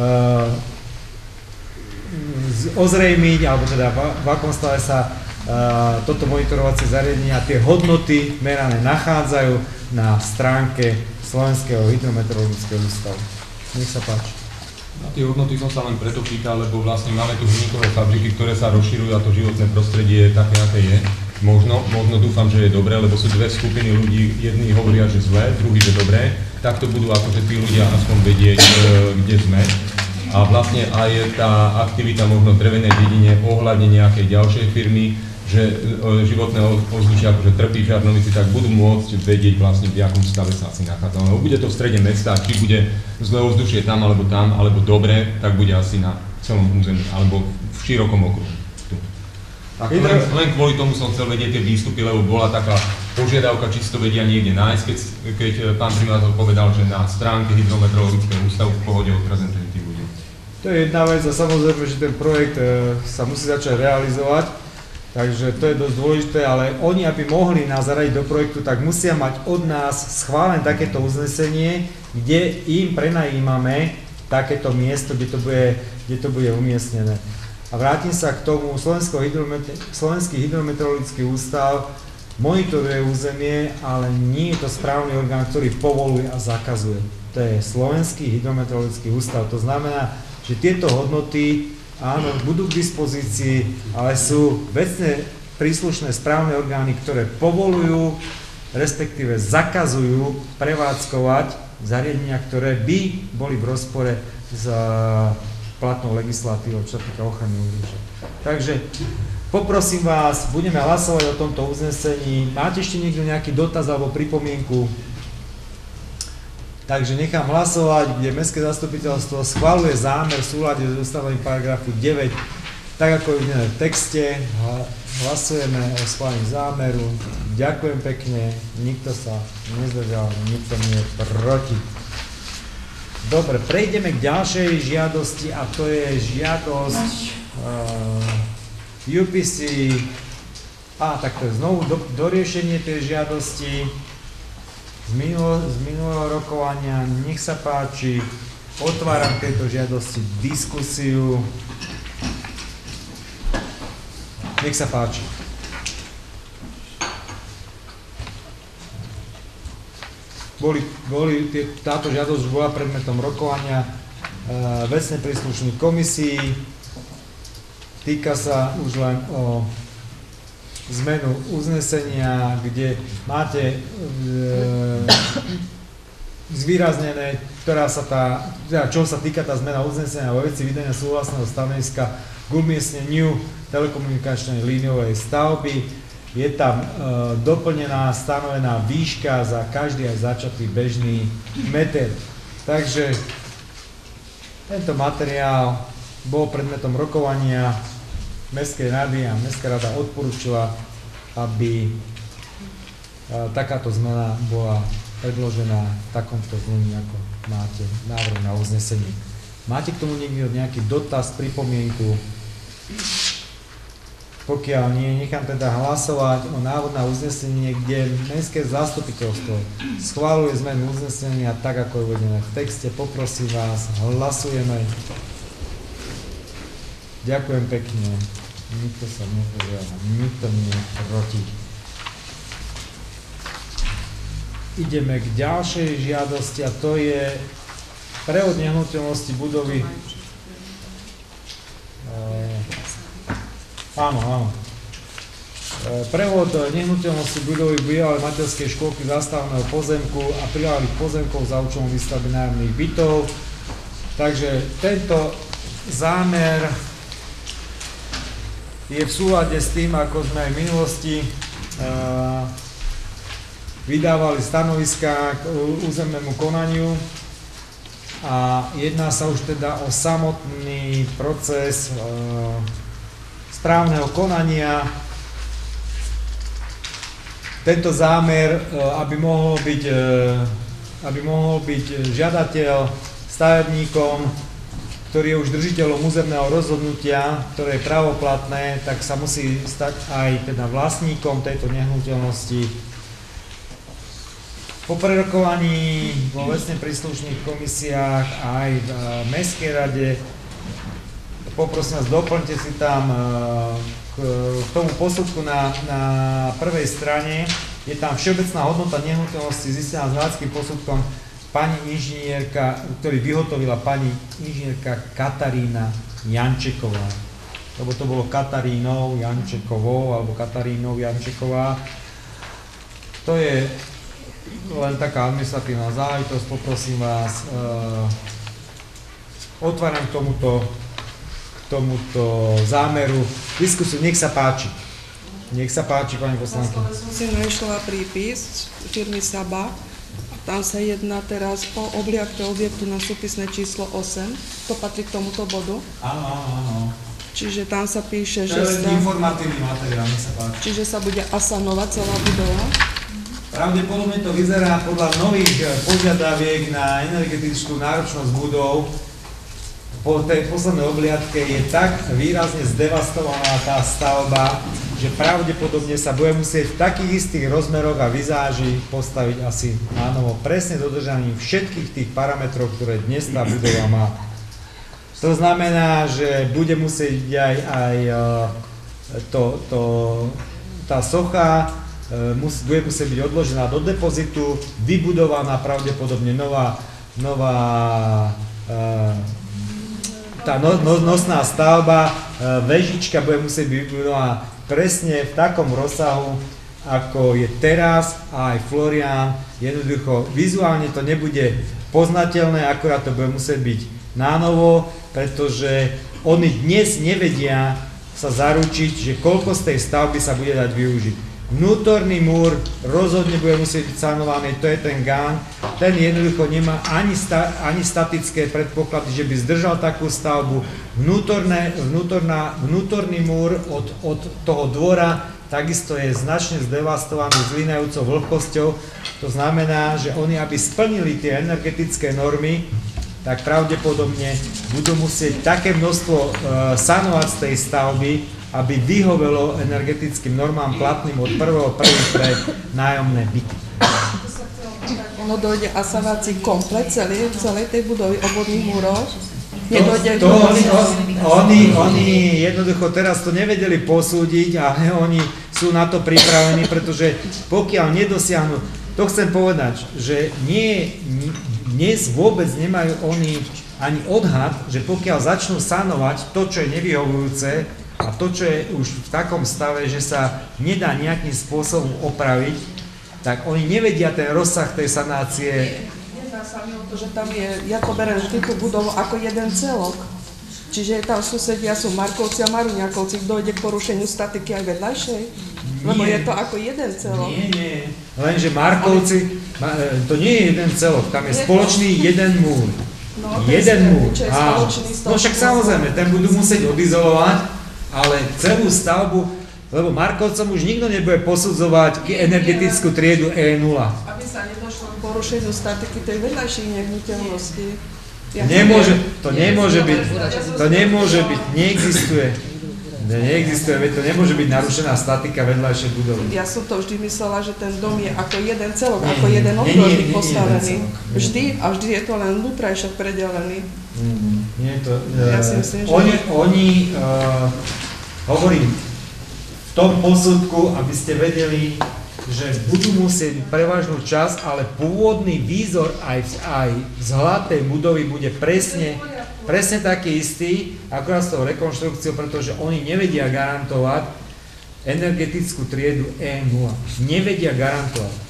ozrejmiť, alebo teda v akom stave sa toto monitorovacie zariadenie a tie hodnoty merané nachádzajú na stránke Slovenského hydrometeorologického ústavu. Nech sa páči. Na tie hodnoty som sa len preto pýtal, lebo vlastne máme tu hliníkové fabriky, ktoré sa rozširujú a to životné prostredie je také, aké je. Možno dúfam, že je dobré, lebo sú dve skupiny ľudí, jedni hovoria, že zlé, druhí, že dobré. Takto budú akože tí ľudia aspoň vedieť, kde sme. A vlastne aj tá aktivita možno v drevenej dedine ohľadne nejakej ďalšej firmy, že životné ovzdušie akože trpí v Žarnovici, tak budú môcť vedieť vlastne v akom stave sa asi nachádza. Lebo bude to v strede mesta, či bude zlé ovzdušie tam, alebo dobre, tak bude asi na celom území, alebo v širokom okruhu. Tak len kvôli tomu som chcel vedieť tie výstupy, lebo bola taká požiadavka, či si to vedia niekde nájsť, keď pán primátor povedal, že na stránke hydrometeorologického ústavu v pohode odprezentujú tým ľuďom. To je jedna vec a samozrejme, že ten projekt sa musí začať realizovať. Takže to je dosť dôležité, ale oni, aby mohli nás zaradiť do projektu, tak musia mať od nás schválené takéto uznesenie, kde im prenajímame takéto miesto, kde to bude umiestnené. A vrátim sa k tomu, Slovenský hydrometeorologický ústav monitoruje územie, ale nie je to správny orgán, ktorý povoluje a zakazuje. To je Slovenský hydrometeorologický ústav. To znamená, že tieto hodnoty áno, budú k dispozícii, ale sú vecne príslušné správne orgány, ktoré povolujú, respektíve zakazujú prevádzkovať zariadenia, ktoré by boli v rozpore s platnou legislatívou, čo sa týka ochrany ovzdušia. Takže poprosím vás, budeme hlasovať o tomto uznesení. Máte ešte niekto nejaký dotaz alebo pripomienku? Takže nechám hlasovať, kde Mestské zastupiteľstvo schvaľuje zámer v súlade s ustanovením paragrafu 9, tak ako je v texte. Hlasujeme o schválení zámeru. Ďakujem pekne, nikto sa nezdržal, nikto nie je proti. Dobre, prejdeme k ďalšej žiadosti a to je žiadosť UPC. Tak to je znovu doriešenie tej žiadosti z minulého rokovania. Nech sa páči, otváram tejto žiadosti diskusiu. Nech sa páči. Táto žiadosť bola predmetom rokovania vecne príslušných komisí. Týka sa už len o zmenu uznesenia, kde máte zvýraznené, čo sa týka tá zmena uznesenia vo veci vydania súhlasného stanoviska k umiestneniu telekomunikačnej líniovej stavby. Je tam doplnená, stanovená výška za každý aj začatý bežný meter. Takže tento materiál bol predmetom rokovania Mestskej rady a Mestská rada odporúčila, aby takáto zmena bola predložená v takomto znení, ako máte návrh na uznesenie. Máte k tomu niekto nejaký dotaz, pripomienku? Pokiaľ nie, nechám teda hlasovať o návrhu na uznesenie, kde Mestské zastupiteľstvo schvaľuje zmenu uznesenia tak, ako je uvedené v texte. Poprosím vás, hlasujeme. Ďakujem pekne. Nikto sa nepovedal, nikto nie je proti. Ideme k ďalšej žiadosti a to je prevod nehnuteľnosti budovy. Áno. Prevod nehnuteľnosti budovy bývalej materskej škôlky zástavného pozemku a priľahlých pozemkov za účelom výstavby nájomných bytov. Takže tento zámer je v súlade s tým, ako sme aj v minulosti vydávali stanoviská k územnému konaniu a jedná sa už teda o samotný proces správneho konania. Tento zámer, aby mohol byť žiadateľ stavebníkom, ktorý je už držiteľom územného rozhodnutia, ktoré je pravoplatné, tak sa musí stať aj teda vlastníkom tejto nehnuteľnosti. Po prerokovaní vo vecne príslušných komisiách aj v Mestskej rade, poprosím vás, doplňte si tam k tomu posudku na prvej strane, je tam všeobecná hodnota nehnuteľnosti zistená s hľadským posudkom pani inžinierka, ktorý vyhotovila pani inžinierka Katarína Jančeková. Lebo to bolo Katarínou Jančekovou alebo Katarínou Jančeková. To je len taká administratívna záležitosť, poprosím vás, otváram k tomuto zámeru diskusiu, nech sa páči. Nech sa páči, pani poslankyňa. Na som si našla prípis firmy Saba, tam sa jedná teraz o obliadke objektu na súpisné číslo 8, to patrí k tomuto bodu. Áno. Čiže tam sa píše, že sa... informatívny materiál, nech sa páči. Čiže sa bude asanovať celá budova. Pravdepodobne to vyzerá podľa nových požiadaviek na energetickú náročnosť budov. Po tej poslednej obliadke je tak výrazne zdevastovaná tá stavba, že pravdepodobne sa bude musieť v takých istých rozmeroch a vizáži postaviť asi nánovo presne dodržaním všetkých tých parametrov, ktoré dnes tá budova má. To znamená, že bude musieť aj tá socha bude musieť byť odložená do depozitu, vybudovaná pravdepodobne nová tá nosná stavba, vežička bude musieť byť vybudovaná presne v takom rozsahu, ako je teraz, a aj Florián. Jednoducho vizuálne to nebude poznateľné, akorát to bude musieť byť nánovo, pretože oni dnes nevedia sa zaručiť, že koľko z tej stavby sa bude dať využiť. Vnútorný múr rozhodne bude musieť byť sanovaný, to je ten gán. Ten jednoducho nemá ani statické predpoklady, že by zdržal takú stavbu. Vnútorný múr od toho dvora takisto je značne zdevastovaný zlínajúcou vlhkosťou. To znamená, že oni, aby splnili tie energetické normy, tak pravdepodobne budú musieť také množstvo sanovať z tej stavby, aby vyhovelo energetickým normám platným od 1.1. pre nájomné byty. Ono dojde asanácii komplet celej tej budovy obvodných múrov. nedojde k Oni jednoducho teraz to nevedeli posúdiť a oni sú na to pripravení, pretože pokiaľ nedosiahnu, to chcem povedať, že dnes vôbec nemajú oni ani odhad, že pokiaľ začnú sanovať to, čo je nevyhovujúce a to, čo je už v takom stave, že sa nedá nejakým spôsobom opraviť, tak oni nevedia ten rozsah tej sanácie. Nedá sa mi o to, že tam je, ja to beriem túto budovu ako jeden celok. Čiže tam susedia sú Markovci a Maruňakovci, dojde k porušeniu statiky aj vedľajšej? Lebo je to ako jeden celok. Nie. Lenže Markovci, to nie je jeden celok, tam je spoločný jeden múr. Jeden múr. No však samozrejme, ten budú musieť odizolovať, ale celú stavbu, lebo Markovcom už nikto nebude posudzovať energetickú triedu E0. Aby sa nedošlo k porušeniu statiky tej vedľajšej nehnuteľnosti. To nemôže byť, neexistuje, veď to nemôže byť narušená statika vedľajšej budovy. Ja som to vždy myslela, že ten dom je ako jeden celok, ako jeden obdĺžnik postavený. Vždy je to len vnútrajšok predelený. Nie je to... Ja si myslím, že... Oni hovorím, v tom posudku, aby ste vedeli, že budú musieť prevažnú časť, ale pôvodný výzor aj vzhľad tej budovy bude presne taký istý, akorát s tou rekonštrukciou, pretože oni nevedia garantovať energetickú triedu E0. Nevedia garantovať.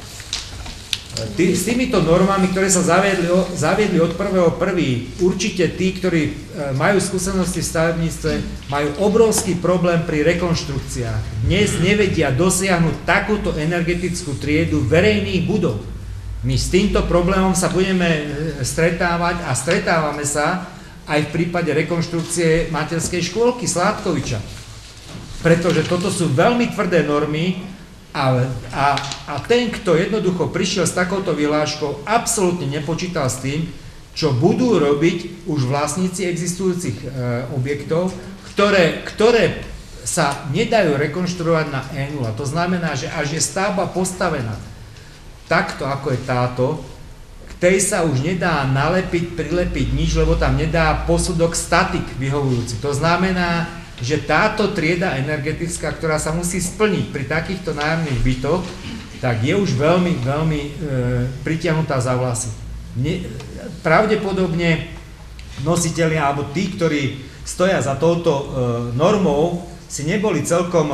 S týmito normami, ktoré sa zaviedli od 1.1., určite tí, ktorí majú skúsenosti v stavebníctve, majú obrovský problém pri rekonštrukciách. Dnes nevedia dosiahnuť takúto energetickú triedu verejných budov. My s týmto problémom sa budeme stretávať a stretávame sa aj v prípade rekonštrukcie materskej škôlky Sládkoviča. Pretože toto sú veľmi tvrdé normy, a ten, kto jednoducho prišiel s takouto vyhláškou, absolútne nepočítal s tým, čo budú robiť už vlastníci existujúcich objektov, ktoré sa nedajú rekonštruovať na E0. To znamená, že až je stavba postavená takto, ako je táto, k tej sa už nedá prilepiť nič, lebo tam nedá posudok statik vyhovujúci. To znamená, že táto trieda energetická, ktorá sa musí splniť pri takýchto nájomných bytoch, tak je už veľmi pritiahnutá za vlasy. Pravdepodobne nositelia alebo tí, ktorí stoja za touto normou, si neboli celkom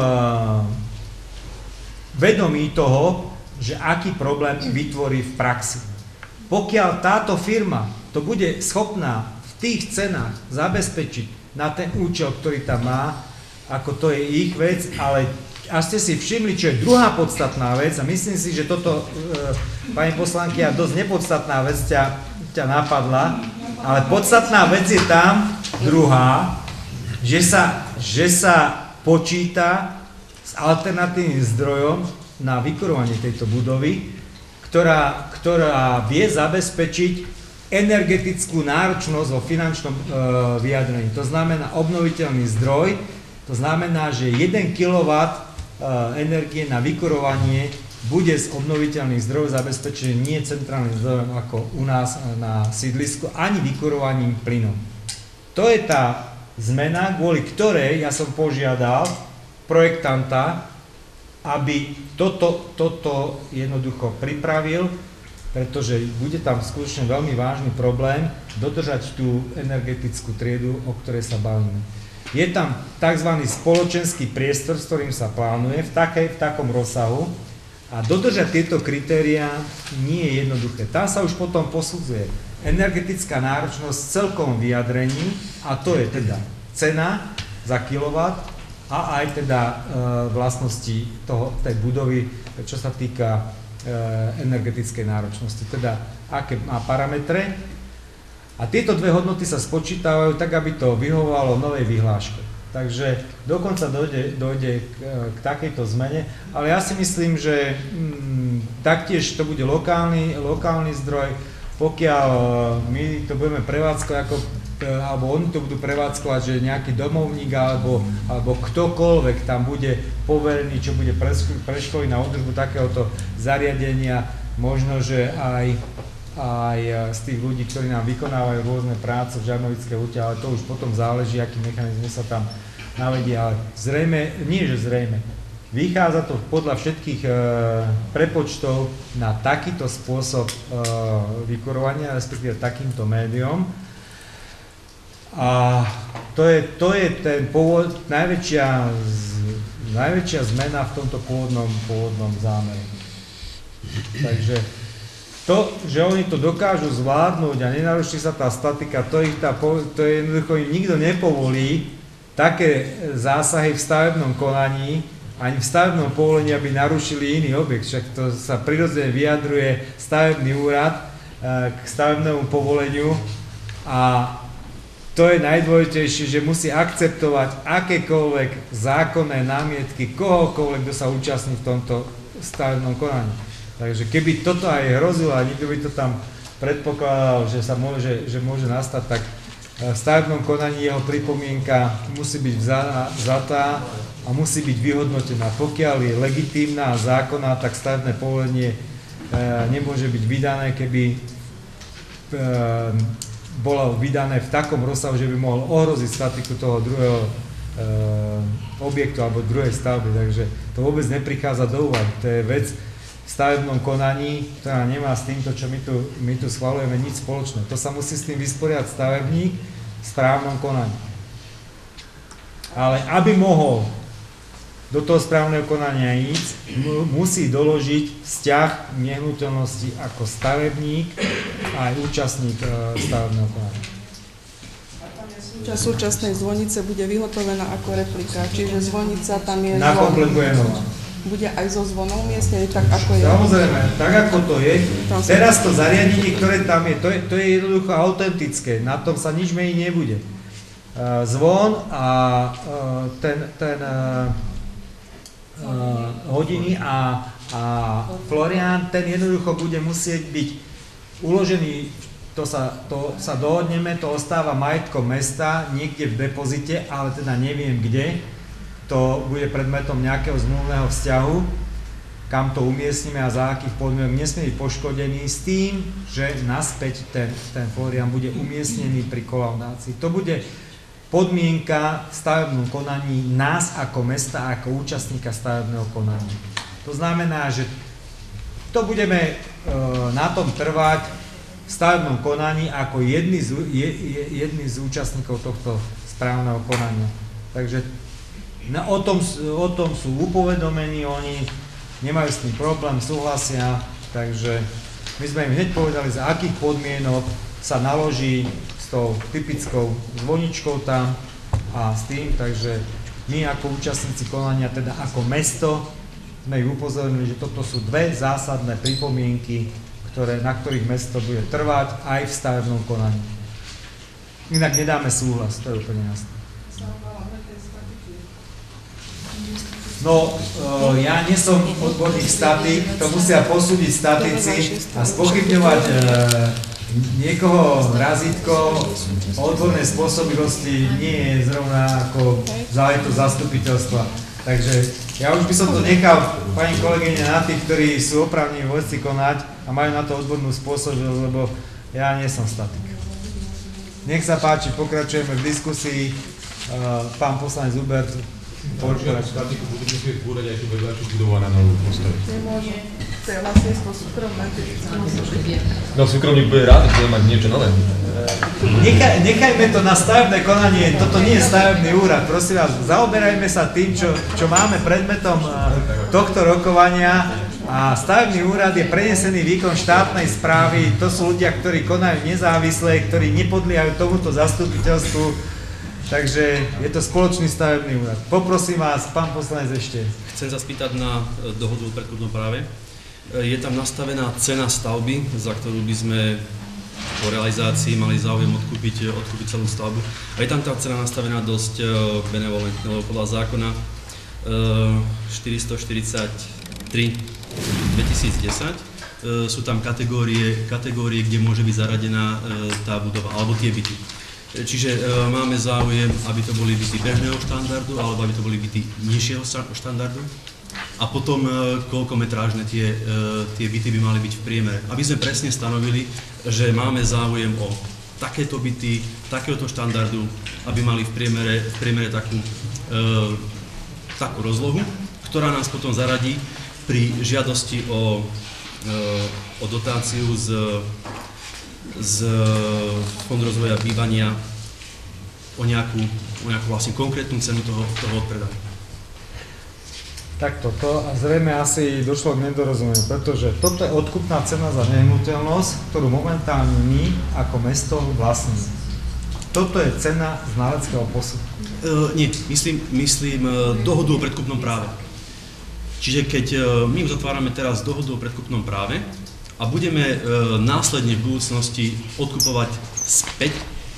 vedomí toho, že aký problém vytvorí v praxi. Pokiaľ táto firma to bude schopná v tých cenách zabezpečiť na ten účel, ktorý tam má, ako to je ich vec, ale až ste si všimli, čo je druhá podstatná vec, a myslím si, že toto, pani poslankyňa, dosť nepodstatná vec ťa napadla, ale podstatná vec je tam druhá, že sa počíta s alternatívnym zdrojom na vykurovanie tejto budovy, ktorá vie zabezpečiť energetickú náročnosť vo finančnom vyjadrení. To znamená obnoviteľný zdroj, to znamená, že 1 kW energie na vykurovanie bude z obnoviteľných zdrojov zabezpečený nie centrálnym zdrojom ako u nás na sídlisku, ani vykurovaním plynom. To je tá zmena, kvôli ktorej ja som požiadal projektanta, aby toto jednoducho pripravil, pretože bude tam skutočne veľmi vážny problém dodržať tú energetickú triedu, o ktorej sa bavíme. Je tam tzv. Spoločenský priestor, s ktorým sa plánuje v takom rozsahu a dodržať tieto kritériá nie je jednoduché. Tam sa už potom posudzuje energetická náročnosť v celkovom vyjadrení a to je teda cena za kilowatt a aj teda vlastnosti tej budovy, čo sa týka energetickej náročnosti, teda aké má parametre. A tieto dve hodnoty sa spočítavajú tak, aby to vyhovovalo novej vyhláške. Takže dokonca dojde k takejto zmene, ale ja si myslím, že taktiež to bude lokálny zdroj, pokiaľ my to budeme prevádzkovať alebo oni to budú prevádzkovať, že nejaký domovník alebo ktokoľvek tam bude poverený, čo bude preškoliť na údržbu takéhoto zariadenia, možno, že aj aj z tých ľudí, ktorí nám vykonávajú rôzne práce v Žarnovickej hute, ale to už potom záleží, aký mechanizmus sa tam navedie, ale zrejme, nie že zrejme, vychádza to podľa všetkých prepočtov na takýto spôsob vykurovania, respektíve takýmto médium. A to je ten pôvod, najväčšia zmena v tomto pôvodnom zámere. Takže to, že oni to dokážu zvládnuť a nenaruší sa tá statika, to jednoducho im nikto nepovolí také zásahy v stavebnom konaní, ani v stavebnom povolení, aby narušili iný objekt. Však to sa prirodzene vyjadruje stavebný úrad k stavebnému povoleniu a to je najdôležitejšie, že musí akceptovať akékoľvek zákonné námietky kohokoľvek, kto sa účastní v tomto stavebnom konaní. Takže keby toto aj hrozilo a nikto by to tam predpokladal, že môže nastať, tak v stavebnom konaní jeho pripomienka musí byť vzatá a musí byť vyhodnotená. Pokiaľ je legitímna a zákonná, tak stavebné povolenie nemôže byť vydané, keby bolo vydané v takom rozsahu, že by mohol ohroziť statiku toho druhého objektu alebo druhej stavby. Takže to vôbec neprichádza do úvahy. To je vec v stavebnom konaní, ktorá nemá s týmto, čo my tu schvaľujeme, nič spoločné. To sa musí s tým vysporiadať stavebník v správnom konaní. Ale aby mohol do toho správneho konania ísť, musí doložiť vzťah nehnuteľnosti ako stavebník a aj účastník stavebného konania. Súčasť súčasnej zvonice bude vyhotovená ako replika, čiže zvonica tam je na komplet bude nová. Bude aj so zvonom umiestnený, tak ako je. Samozrejme, tak ako to je. Teraz to zariadenie, ktoré tam je, to je jednoducho autentické, na tom sa nič meniť nebude. Zvon a ten hodiny a Florián, ten jednoducho bude musieť byť uložený, to sa dohodneme, to ostáva majetkom mesta, niekde v depozite, ale teda neviem kde. To bude predmetom nejakého zmluvného vzťahu, kam to umiestnime a za akých podmienok. Nesmie byť poškodený s tým, že naspäť ten Florián bude umiestnený pri kolaudácii. To bude podmienka v stavebnom konaní nás ako mesta, ako účastníka stavebného konania. To znamená, že to budeme na tom trvať v stavebnom konaní ako jedni z účastníkov tohto správneho konania. Takže o tom sú upovedomení, oni nemajú s tým problém, súhlasia, takže my sme im hneď povedali, za akých podmienok sa naloží s tou typickou zvoničkou tam a s tým, takže my ako účastníci konania, teda ako mesto, sme ich upozornili, že toto sú dve zásadné pripomienky, na ktorých mesto bude trvať aj v stavebnom konaní. Inak nedáme súhlas, to je úplne jasné. No, ja nie som odborník statik, to musia posúdiť statici a spochybňovať niekoho razítko o odbornej spôsobilosti nie je zrovna ako záležitosť zastupiteľstva. Takže ja už by som to nechal, pani kolegyne, na tých, ktorí sú oprávnení vo veci konať a majú na to odbornú spôsobilosť, lebo ja nie som statik. Nech sa páči, pokračujeme v diskusii. Pán poslanec Hubert. Statiku bude musieť búrať aj tu vedľačiu budova na novú postaviť. Nemôže. To je vlastníctvo súkromné. No súkromník bude rád, že bude mať niečo nové. Nechajme to na stavebné konanie, toto nie je stavebný úrad, prosím vás, zaoberajme sa tým, čo máme predmetom tohto rokovania a stavebný úrad je prenesený výkon štátnej správy, to sú ľudia, ktorí konajú nezávisle, ktorí nepodliehajú tomuto zastupiteľstvu. Takže je to spoločný stavebný úrad. Poprosím vás, pán poslanec, ešte. Chcem sa spýtať na dohodu o predkupnom práve. Je tam nastavená cena stavby, za ktorú by sme po realizácii mali záujem odkúpiť celú stavbu. A je tam tá cena nastavená dosť benevolentne, lebo podľa zákona 443 2010 sú tam kategórie, kde môže byť zaradená tá budova, alebo tie byty. Čiže máme záujem, aby to boli byty bežného štandardu, alebo aby to boli byty nižšieho štandardu. a potom koľko metrážne tie byty by mali byť v priemere. Aby sme presne stanovili, že máme záujem o takéto byty, takéhoto štandardu, aby mali v priemere takú rozlohu, ktorá nás potom zaradí pri žiadosti o dotáciu z Fondu rozvoja bývania o nejakú vlastne konkrétnu cenu toho odpredania. Tak toto a zrejme asi došlo k nedorozumeniu, pretože toto je odkupná cena za nehnuteľnosť, ktorú momentálne my ako mesto vlastníme. Toto je cena znaleckého posudku. Nie, myslím dohodu o predkupnom práve. Čiže keď my uzatvárame teraz dohodu o predkupnom práve a budeme následne v budúcnosti odkupovať späť,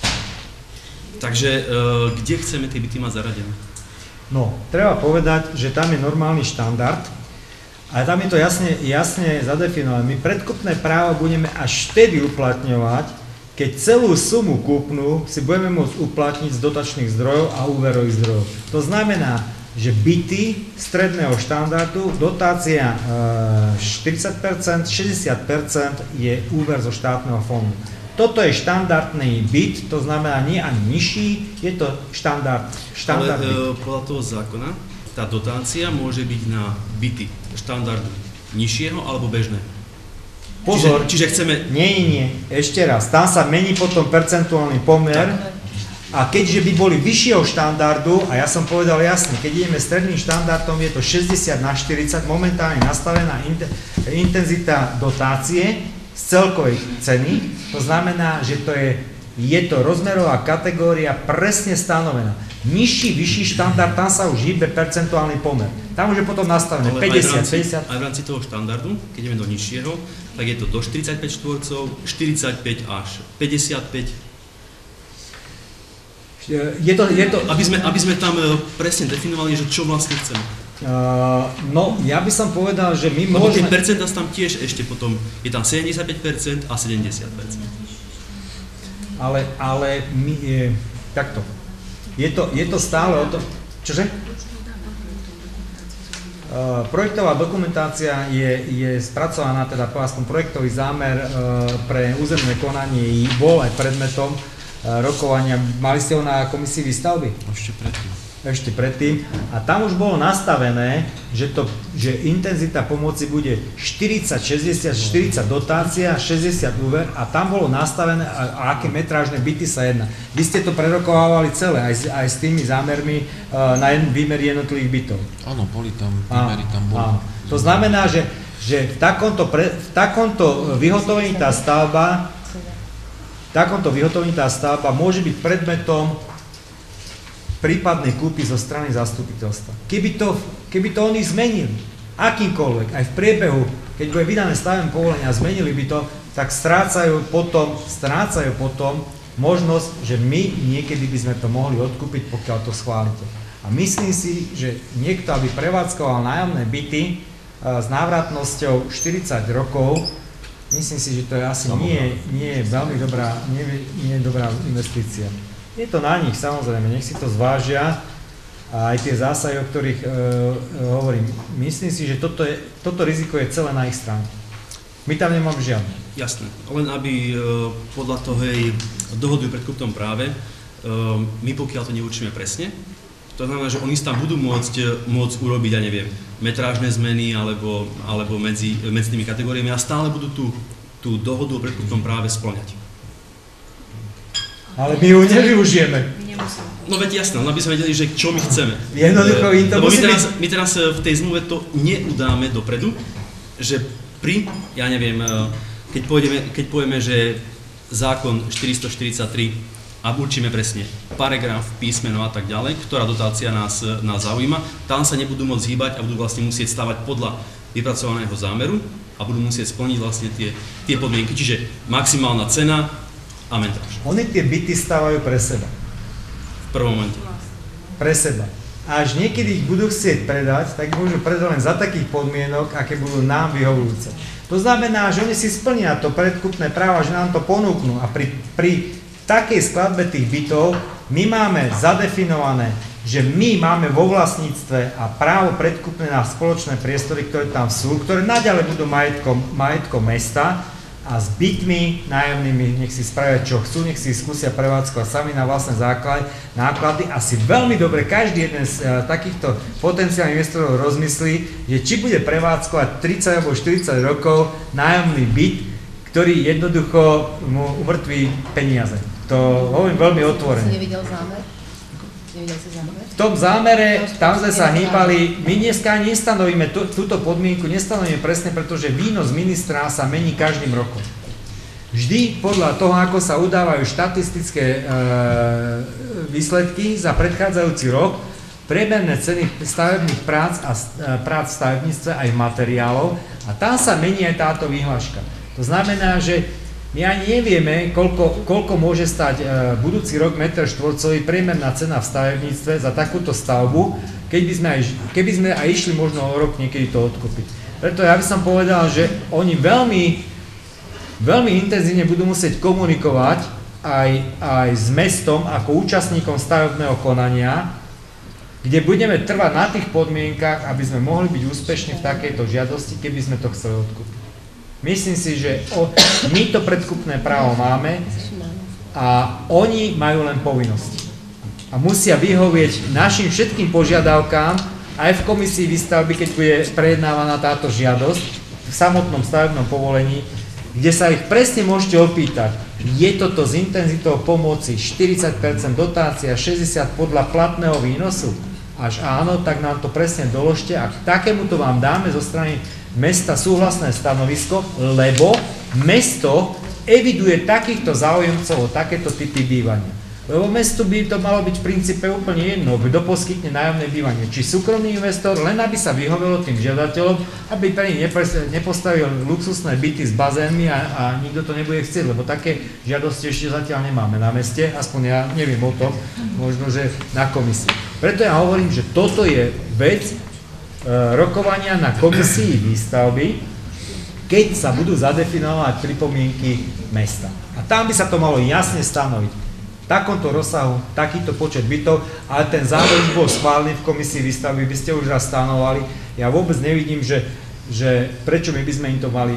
takže kde chceme tie byty mať zaradené? No, treba povedať, že tam je normálny štandard a tam je to jasne zadefinované. My predkupné právo budeme až vtedy uplatňovať, keď celú sumu kúpnu si budeme môcť uplatniť z dotačných zdrojov a úverových zdrojov. To znamená, že byty stredného štandardu, dotácia 40%, 60% je úver zo štátneho fondu. Toto je štandardný byt, to znamená nie ani nižší, je to štandard Ale podľa toho zákona tá dotácia môže byť na byty štandardu nižšieho alebo bežného. Pozor, čiže chceme... Nie, ešte raz, tam sa mení potom percentuálny pomer a keďže by boli vyššieho štandardu, a ja som povedal jasne, keď ideme stredným štandardom, je to 60/40, momentálne nastavená intenzita dotácie z celkovej ceny, to znamená, že je to rozmerová kategória presne stanovená. Nižší, vyšší štandard, tam sa už hýbe percentuálny pomer. Tam už je potom nastavené 50. Aj v rámci toho štandardu, keď ideme do nižšieho, tak je to do 45 štvorcov, 45 až 55. Aby sme tam presne definovali, že čo vlastne chceme. No, ja by som povedal, že my môžeme... Lebo tie percentá tam tiež ešte potom, je tam 75% a 70%. Ale my, takto, je to stále o tom, čože? Projektová dokumentácia je spracovaná, teda aspoň projektový zámer pre územné konanie bol aj predmetom rokovania. Mali ste ho na komisii výstavby? Ešte predtým. A tam už bolo nastavené, že intenzita pomoci bude 40, 60, 40 dotácia, 60 úver a tam bolo nastavené, aké metrážne byty sa jedná. Vy ste to prerokovávali celé, aj s tými zámermi na výmer jednotlivých bytov. Áno, boli tam výmery, tam boli. To znamená, že v takomto vyhotovení tá stavba môže byť predmetom prípadnej kúpy zo strany zastupiteľstva. Keby to oni zmenili, akýmkoľvek, aj v priebehu, keď bude vydané stavebné povolenie a zmenili by to, tak strácajú potom možnosť, že my niekedy by sme to mohli odkúpiť, pokiaľ to schválite. A myslím si, že niekto, aby prevádzkoval nájomné byty s návratnosťou 40 rokov, myslím si, že to je asi nie je veľmi dobrá investícia. Je to na nich, samozrejme, nech si to zvážia a aj tie zásahy, o ktorých hovorím. Myslím si, že toto riziko je celé na ich strane. My tam nemáme žiadne. Jasné, len aby podľa toho dohody o predkupnom práve, my pokiaľ to neurčíme presne, to znamená, že oni tam budú môcť urobiť, ja neviem, metrážne zmeny alebo medzi tými kategóriami a stále budú tú dohodu o predkupnom práve spĺňať. Ale my ju nevyužijeme. No veď jasné, aby sme vedeli, že čo my chceme. Jednoducho im to musí byť... My teraz v tej zmluve to neudáme dopredu, že ja neviem, keď povieme, že zákon 443 a určíme presne paragraf, písmeno a tak ďalej, ktorá dotácia nás zaujíma, tam sa nebudú môcť hýbať a budú vlastne musieť stavať podľa vypracovaného zámeru a budú musieť splniť vlastne tie podmienky, čiže maximálna cena a metráž. Oni tie byty stávajú pre seba. V prvom momente. Pre seba. A až niekedy ich budú chcieť predať, tak môžu predať len za takých podmienok, aké budú nám vyhovujúce. To znamená, že oni si splnia to predkupné právo, že nám to ponúknú a pri takej skladbe tých bytov my máme zadefinované že my máme vo vlastníctve a právo predkupné na spoločné priestory, ktoré tam sú, ktoré naďalej budú majetkom mesta a s bytmi nájomnými nech si spravia čo chcú, nech si skúsia prevádzkovať sami na vlastné náklady. Asi veľmi dobre každý jeden z takýchto potenciálnych investorov rozmyslí, že či bude prevádzkovať 30 alebo 40 rokov nájomný byt, ktorý jednoducho mu umrtví peniaze. To hovorím veľmi otvorene. Si nevidel zámer? Nevidel si zámer? V tom zámere, tam sme sa hýbali, my dneska ani nestanovíme túto podmienku, nestanovíme presne, pretože výnos ministra sa mení každým rokom. Vždy podľa toho, ako sa udávajú štatistické výsledky za predchádzajúci rok, priemerné ceny stavebných prác a prác v stavebníctve aj materiálov a tam sa mení aj táto výhláška. To znamená, že my ani nevieme, koľko môže stať budúci rok metr štvorcový priemerná cena v stavebníctve za takúto stavbu, keby sme aj išli možno o rok niekedy to odkúpiť. Preto ja by som povedal, že oni veľmi intenzívne budú musieť komunikovať aj s mestom ako účastníkom stavebného konania, kde budeme trvať na tých podmienkach, aby sme mohli byť úspešní v takejto žiadosti, keby sme to chceli odkúpiť. Myslím si, že my to predkupné právo máme a oni majú len povinnosti. A musia vyhovieť našim všetkým požiadavkám aj v komisii výstavby, keď bude prejednávaná táto žiadosť v samotnom stavebnom povolení, kde sa ich presne môžete opýtať, je toto s intenzitou pomoci 40% dotácia, 60% podľa platného výnosu? Až áno, tak nám to presne doložte a k takémuto vám dáme zo strany mesta súhlasné stanovisko, lebo mesto eviduje takýchto záujemcov o takéto typy bývania. Lebo mestu by to malo byť v princípe úplne jedno, kto poskytne nájomné bývanie. Či súkromný investor, len aby sa vyhovelo tým žiadateľom, aby pre nich nepostavil luxusné byty s bazénmi a nikto to nebude chcieť, lebo také žiadosti ešte zatiaľ nemáme na meste, aspoň ja neviem o tom, možno, že na komisii. Preto ja hovorím, že toto je vec rokovania na komisii výstavby, keď sa budú zadefinovať pripomienky mesta. A tam by sa to malo jasne stanoviť. V takomto rozsahu, takýto počet bytov, ale ten záver už bol schválený v komisii výstavby, by ste už raz stanovali. Ja vôbec nevidím, že prečo my by sme im to mali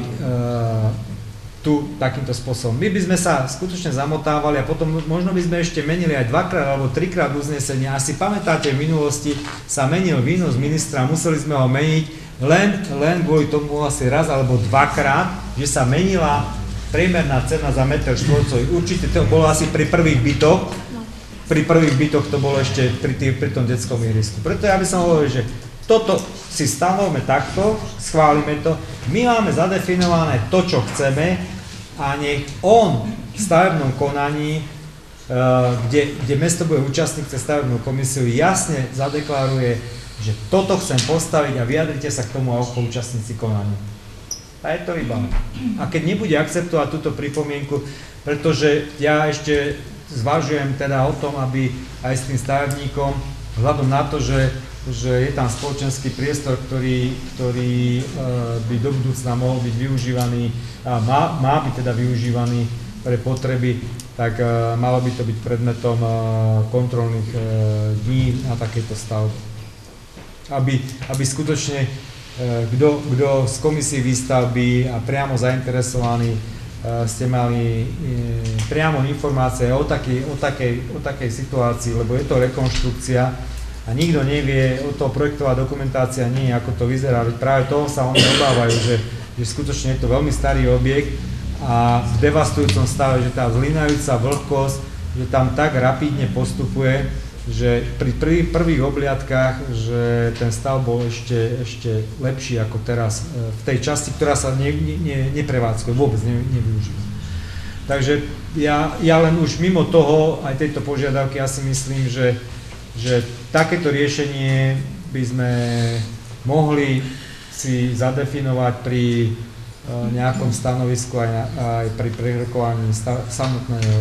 tu takýmto spôsobom. My by sme sa skutočne zamotávali a potom možno by sme ešte menili aj 2-krát alebo 3-krát uznesenia. Asi pamätáte, v minulosti sa menil výnos ministra, museli sme ho meniť len kvôli tomu asi raz alebo 2-krát, že sa menila priemerná cena za metr štvorcový. Určite to bolo asi pri prvých bytoch. Pri prvých bytoch to bolo ešte pri tom detskom ihrisku. Preto ja by som hovoril, že toto si stanovme takto, schválime to. My máme zadefinované to, čo chceme a nech on v stavebnom konaní, kde mesto bude účastník cez stavebnú komisiu, jasne zadeklaruje, že toto chcem postaviť a vyjadrite sa k tomu ako účastníci konania. A je to vybavené. A keď nebude akceptovať túto pripomienku, pretože ja ešte zvažujem teda o tom, aby aj s tým stavebníkom, vzhľadom na to, že je tam spoločenský priestor, ktorý by do budúcna mohol byť využívaný, a má byť teda využívaný pre potreby, tak malo by to byť predmetom kontrolných dní na takéto stavbe. Aby skutočne kto z komisie výstavby a priamo zainteresovaní ste mali priamo informácie o takej situácii, lebo je to rekonštrukcia a nikto nevie, o toho projektová dokumentácia nie, ako to vyzerá, veď práve toho sa oni obávajú, že skutočne je to veľmi starý objekt a v devastujúcom stave, že tá zlinajúca vlhkosť, že tam tak rapidne postupuje, že pri prvých obliadkách, že ten stav bol ešte lepší ako teraz v tej časti, ktorá sa neprevádzkuje, vôbec nevyužíva. Takže ja len už mimo toho, aj tejto požiadavky, ja si myslím, že takéto riešenie by sme mohli si zadefinovať pri nejakom stanovisku aj pri prerokovaní samotného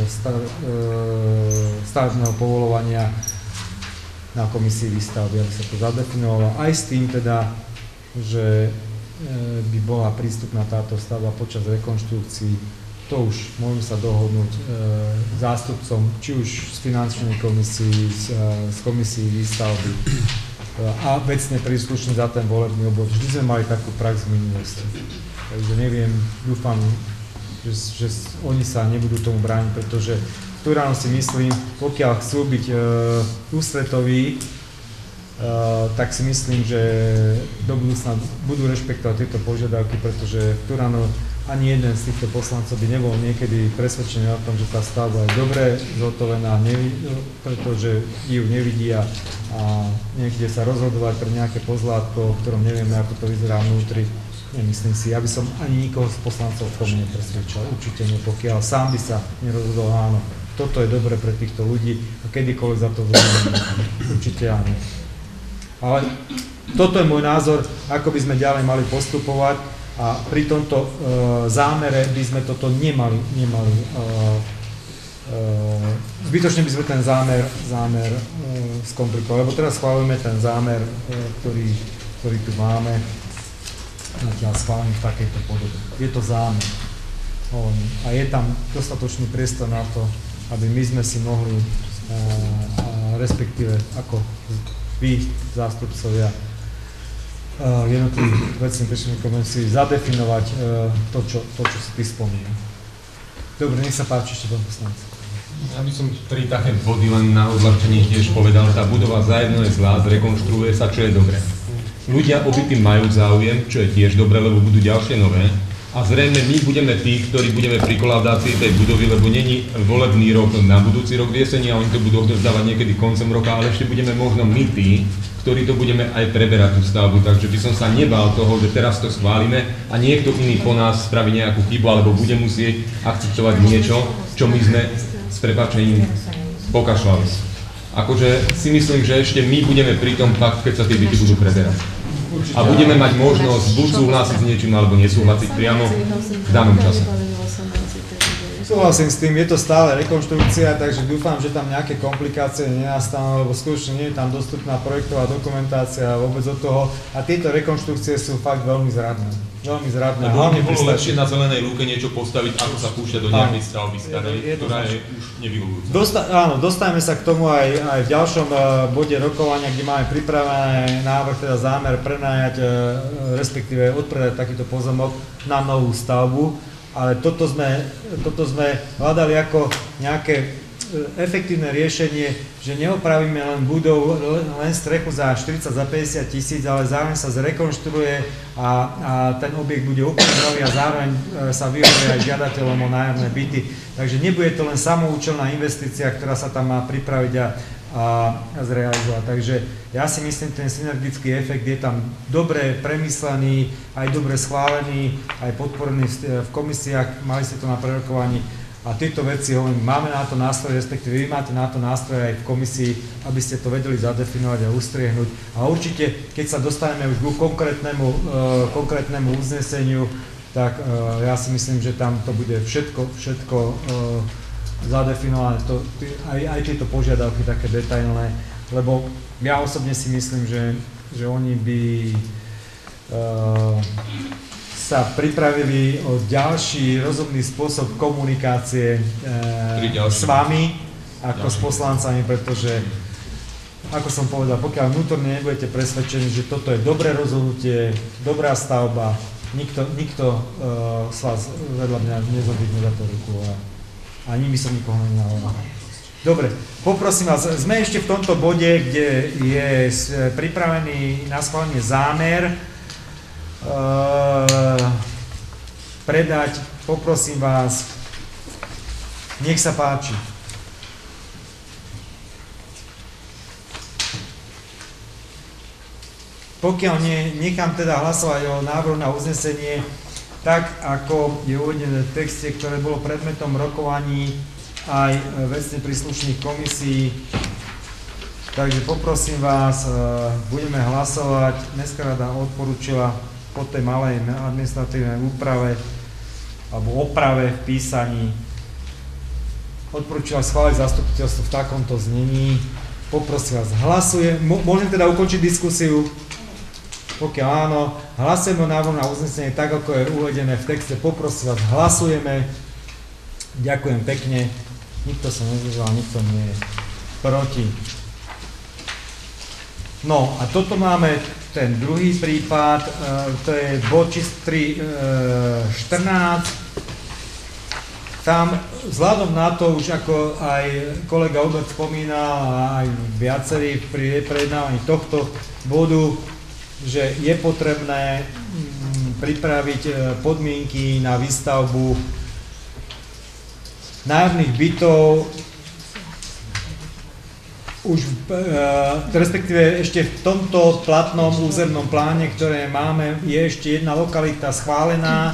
stavebného povoľovania na komisii výstavby, aby sa to zadefinovalo aj s tým teda, že by bola prístupná táto stavba počas rekonštrukcií to už môžeme sa dohodnúť zástupcom, či už z finančnej komisii, z komisii výstavby a vecne príslušný za ten volebný obvod. Vždy sme mali takú prax v minulosti. Takže neviem, dúfam, že oni sa nebudú tomu brániť, pretože v Turánu si myslím, pokiaľ chcú byť ústretoví, tak si myslím, že do budúcna budú rešpektovať tieto požiadavky, pretože v Turánu ani jeden z týchto poslancov by nebol niekedy presvedčený o tom, že tá stavba je dobre zhotovená, pretože ju nevidia a niekde sa rozhodovať pre nejaké pozlátko, o ktorom nevieme, ako to vyzerá vnútri. Nemyslím si, ja by som ani nikoho z poslancov v tom nepresvedčal, určite nie, pokiaľ sám by sa nerozhodol, áno, toto je dobre pre týchto ľudí a kedykoľvek za to budeme, určite áno. Ale toto je môj názor, ako by sme ďalej mali postupovať. A pri tomto zámere by sme toto nemali zbytočne by sme ten zámer skomplikovali, lebo teraz schválime ten zámer, ktorý tu máme, zatiaľ schválime v takejto podobe. Je to zámer a je tam dostatočný priestor na to, aby my sme si mohli, respektíve ako vy, zástupcovia jednotlivých vecných príslušných komisí zadefinovať to, čo si ty spomínal. Dobre, nech sa páči ešte pán poslanec. Ja by som tri také body len na odľahčenie tiež povedal. Tá budova zajedno je zlá, zrekonštruuje sa, čo je dobré. Ľudia obytí majú záujem, čo je tiež dobré, lebo budú ďalšie nové. A zrejme my budeme tí, ktorí budeme pri kolaudácii tej budovy, lebo není volebný rok na budúci rok v jeseni a oni to budú odovzdávať niekedy koncom roka, ale ešte budeme možno my tí, ktorí to budeme aj preberať tú stavbu. Takže by som sa nebál toho, že teraz to schválime a niekto iný po nás spraví nejakú chybu alebo bude musieť akceptovať niečo, čo my sme s prepáčením pokašľali. Akože si myslím, že ešte my budeme pri tom fakt, keď sa tie byty budú preberať. A budeme mať možnosť buď súhlasiť s niečím alebo nesúhlasiť priamo v danom čase. Súhlasím s tým, je to stále rekonštrukcia, takže dúfam, že tam nejaké komplikácie nenastanú, lebo skutočne nie je tam dostupná projektová dokumentácia vôbec od toho a tieto rekonštrukcie sú fakt veľmi zradné. Veľmi zradné. Lebo by bolo lepšie na zelenej lúke niečo postaviť, ako sa púšťať do nejakej stavby starej, ktorá je už nevyhovujúca. Áno, dostaneme sa k tomu aj v ďalšom bode rokovania, kde máme pripravené návrh, teda zámer prenajať, respektíve odpredať takýto pozemok na novú stavbu. Ale toto sme hľadali ako nejaké efektívne riešenie, že neopravíme len budovu, len strechu za 40, za 50 tisíc, ale zároveň sa zrekonštruuje a ten objekt bude úplne nový a zároveň sa vyhovuje aj žiadateľom o nájomné byty. Takže nebude to len samoučelná investícia, ktorá sa tam má pripraviť a zrealizovať. Takže ja si myslím, ten synergický efekt je tam dobre premyslený, aj dobre schválený, aj podporený v komisiách, mali ste to na prerokovaní. A tieto veci, máme na to nástroje, respektíve vy máte na to nástroje aj v komisii, aby ste to vedeli zadefinovať a ustriehnúť. A určite, keď sa dostaneme už k konkrétnemu uzneseniu, tak ja si myslím, že tam to bude všetko zadefinované, aj tieto požiadavky také detailné, lebo ja osobne si myslím, že oni by sa pripravili o ďalší rozumný spôsob komunikácie s vami ako s poslancami, pretože ako som povedal, pokiaľ vnútorne nebudete presvedčení, že toto je dobré rozhodnutie, dobrá stavba, nikto z vás vedľa mňa nezodvihne za to ruku a ani by som nikoho nenaloval. Dobre, poprosím vás, sme ešte v tomto bode, kde je pripravený na schválenie zámer predať, poprosím vás, nech sa páči. Pokiaľ nechám teda hlasovať o návrhu na uznesenie, tak ako je uvedené v texte, ktoré bolo predmetom rokovaní aj vecne príslušných komisí. Takže poprosím vás, budeme hlasovať. Dneska rada odporúčila po tej malej administratívnej úprave alebo oprave v písaní. Odporúčila schváliť zastupiteľstvo v takomto znení. Poprosím vás, hlasujem. Môžem teda ukončiť diskusiu? Pokiaľ áno, hlasujeme o návrhu na uznesenie tak, ako je uvedené v texte. Poprosím vás, hlasujeme. Ďakujem pekne. Nikto sa nezdržal, nikto nie je proti. No a toto máme ten druhý prípad, to je bod číslo 3.14. Tam vzhľadom na to, už ako aj kolega Albert spomínal a aj viacerí pri prejednávaní tohto bodu, že je potrebné pripraviť podmienky na výstavbu nájomných bytov, už respektíve ešte v tomto platnom územnom pláne, ktoré máme, je ešte jedna lokalita schválená,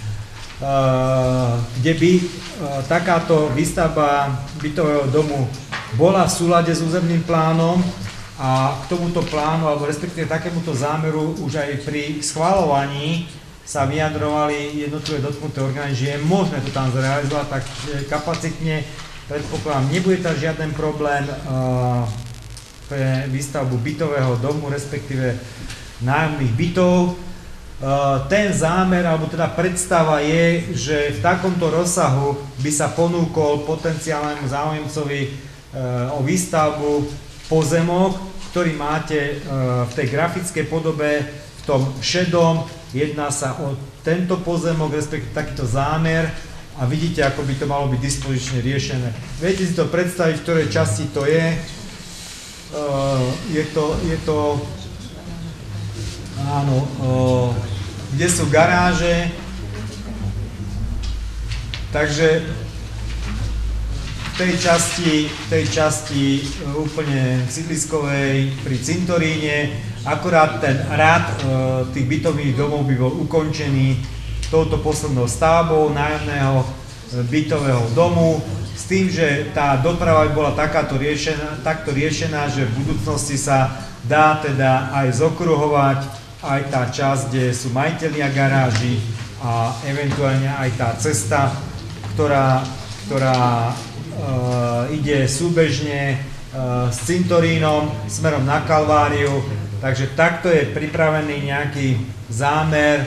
kde by takáto výstavba bytového domu bola v súlade s územným plánom a k tomuto plánu, alebo respektíve takémuto zámeru už aj pri schvaľovaní sa vyjadrovali jednotlivé dotknuté orgány, že je možné to tam zrealizovať, tak kapacitne predpokladám, nebude tam žiaden problém pre výstavbu bytového domu, respektíve nájomných bytov. Ten zámer, alebo teda predstava je, že v takomto rozsahu by sa ponúkol potenciálnemu záujemcovi o výstavbu pozemok, ktorý máte v tej grafickej podobe, v tom šedom. Jedná sa o tento pozemok, respektíve takýto zámer a vidíte, ako by to malo byť dispozične riešené. Viete si to predstaviť, v ktorej časti to je. Je to áno, kde sú garáže, takže v tej časti úplne sídliskovej pri cintoríne, akorát ten rad tých bytových domov by bol ukončený touto poslednou stavbou nájomného bytového domu, s tým, že tá doprava by bola takto riešená, že v budúcnosti sa dá teda aj zokruhovať aj tá časť, kde sú majitelia garáži a eventuálne aj tá cesta, ktorá ide súbežne s cintorínom smerom na Kalváriu. Takže takto je pripravený nejaký zámer,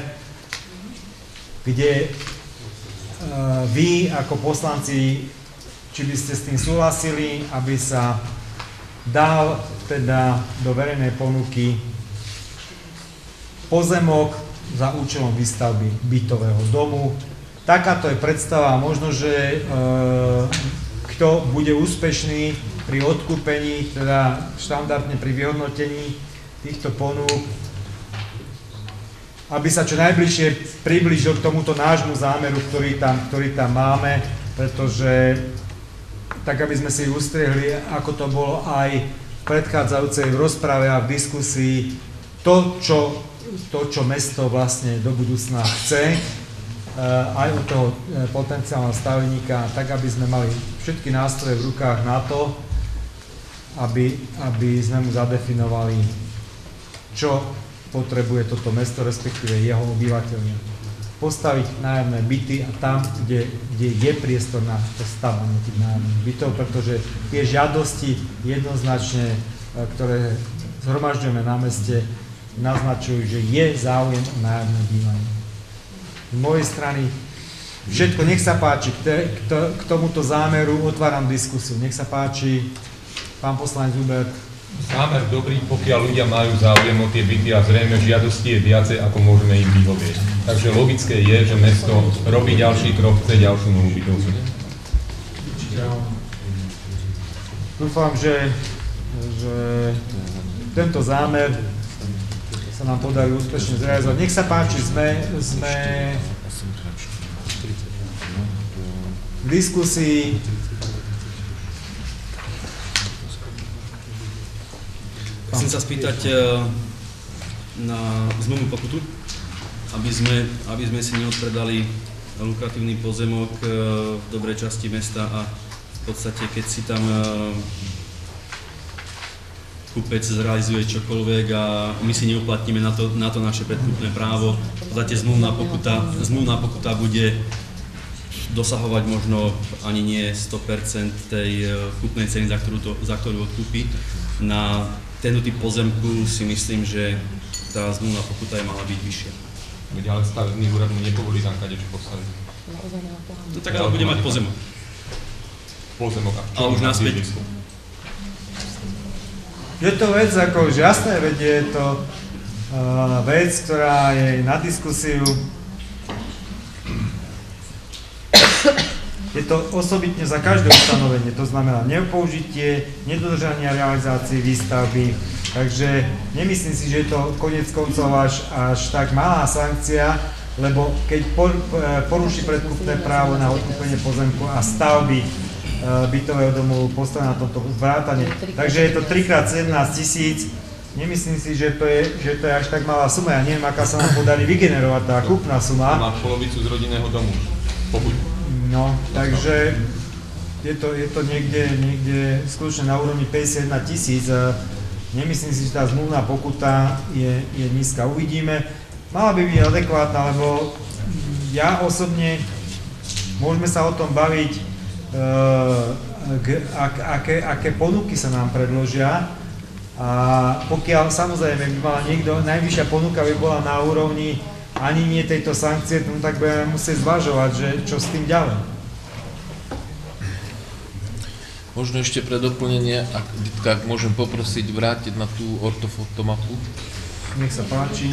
kde vy ako poslanci, či by ste s tým súhlasili, aby sa dal teda do verejnej ponuky pozemok za účelom výstavby bytového domu. Takáto je predstava, možno, že kto bude úspešný pri odkúpení, teda štandardne pri vyhodnotení týchto ponúk, aby sa čo najbližšie priblížil k tomuto nášmu zámeru, ktorý tam máme, pretože tak, aby sme si ustriehli, ako to bolo aj v predchádzajúcej rozprave a v diskusii, to, čo mesto vlastne do budúcna chce, aj od toho potenciálneho stavebníka, tak aby sme mali všetky nástroje v rukách na to, aby sme mu zadefinovali, čo potrebuje toto mesto, respektíve jeho obyvateľia. Postaviť nájomné byty a tam, kde je priestor na postavenie tých nájomných bytov, pretože tie žiadosti jednoznačne, ktoré zhromažďujeme na meste, naznačujú, že je záujem o nájomné bývanie. Z mojej strany všetko, nech sa páči, k tomuto zámeru otváram diskusiu. Nech sa páči, pán poslanec Hubert. Zámer dobrý, pokiaľ ľudia majú záujem o tie byty a zrejme žiadosti je viacej, ako môžeme im vyhovieť. Takže logické je, že mesto robí ďalší krok, chce ďalšiu novú bytovku. Dúfam, že tento zámer sa nám podarí úspešne zrealizovať. Nech sa páči, sme v diskusii. Chcem sa spýtať na zmluvnú pokutu, aby sme si neodpredali lukratívny pozemok v dobrej časti mesta a v podstate, keď si tam kúpec zrealizuje čokoľvek a my si neuplatníme na to naše predkúpne právo. V podstate zmluvná pokuta bude dosahovať možno ani nie 100% tej kúpnej ceny, za ktorú odkúpi. Na tento typ pozemku si myslím, že tá zmluvná pokuta je mala byť vyššia. Ale stavebný úrad mu nepovolí tam kadečo postaviť. No tak ale bude mať pozemok. Pozemok. A už naspäť. Je to vec, ako už jasné, veď je to vec, ktorá je na diskusiu. Je to osobitne za každé ustanovenie, to znamená nepoužitie, nedodržanie realizácie výstavby. Takže nemyslím si, že je to koniec koncov až tak malá sankcia, lebo keď poruší predkupné právo na odkúpenie pozemku a stavby bytového domu postavené na tomto vrátane. Takže je to 3x17 000. Nemyslím si, že to je až tak malá suma. Ja neviem, aká sa nám podarí vygenerovať tá kúpna suma. Má polovicu z rodinného domu. No, takže je to niekde skutočne na úrovni 51 000. Nemyslím si, že tá zmluvná pokuta je nízka. Uvidíme. Mala by byť adekvátna, lebo ja osobne, môžeme sa o tom baviť, aké ponuky sa nám predložia. A pokiaľ samozrejme by mala niekto, najvyššia ponuka by bola na úrovni ani nie tejto sankcie, no tak budeme musieť zvažovať, že čo s tým ďalej. Možno ešte pre doplnenie, ak môžem poprosiť vrátiť na tú ortofotomapu. Nech sa páči.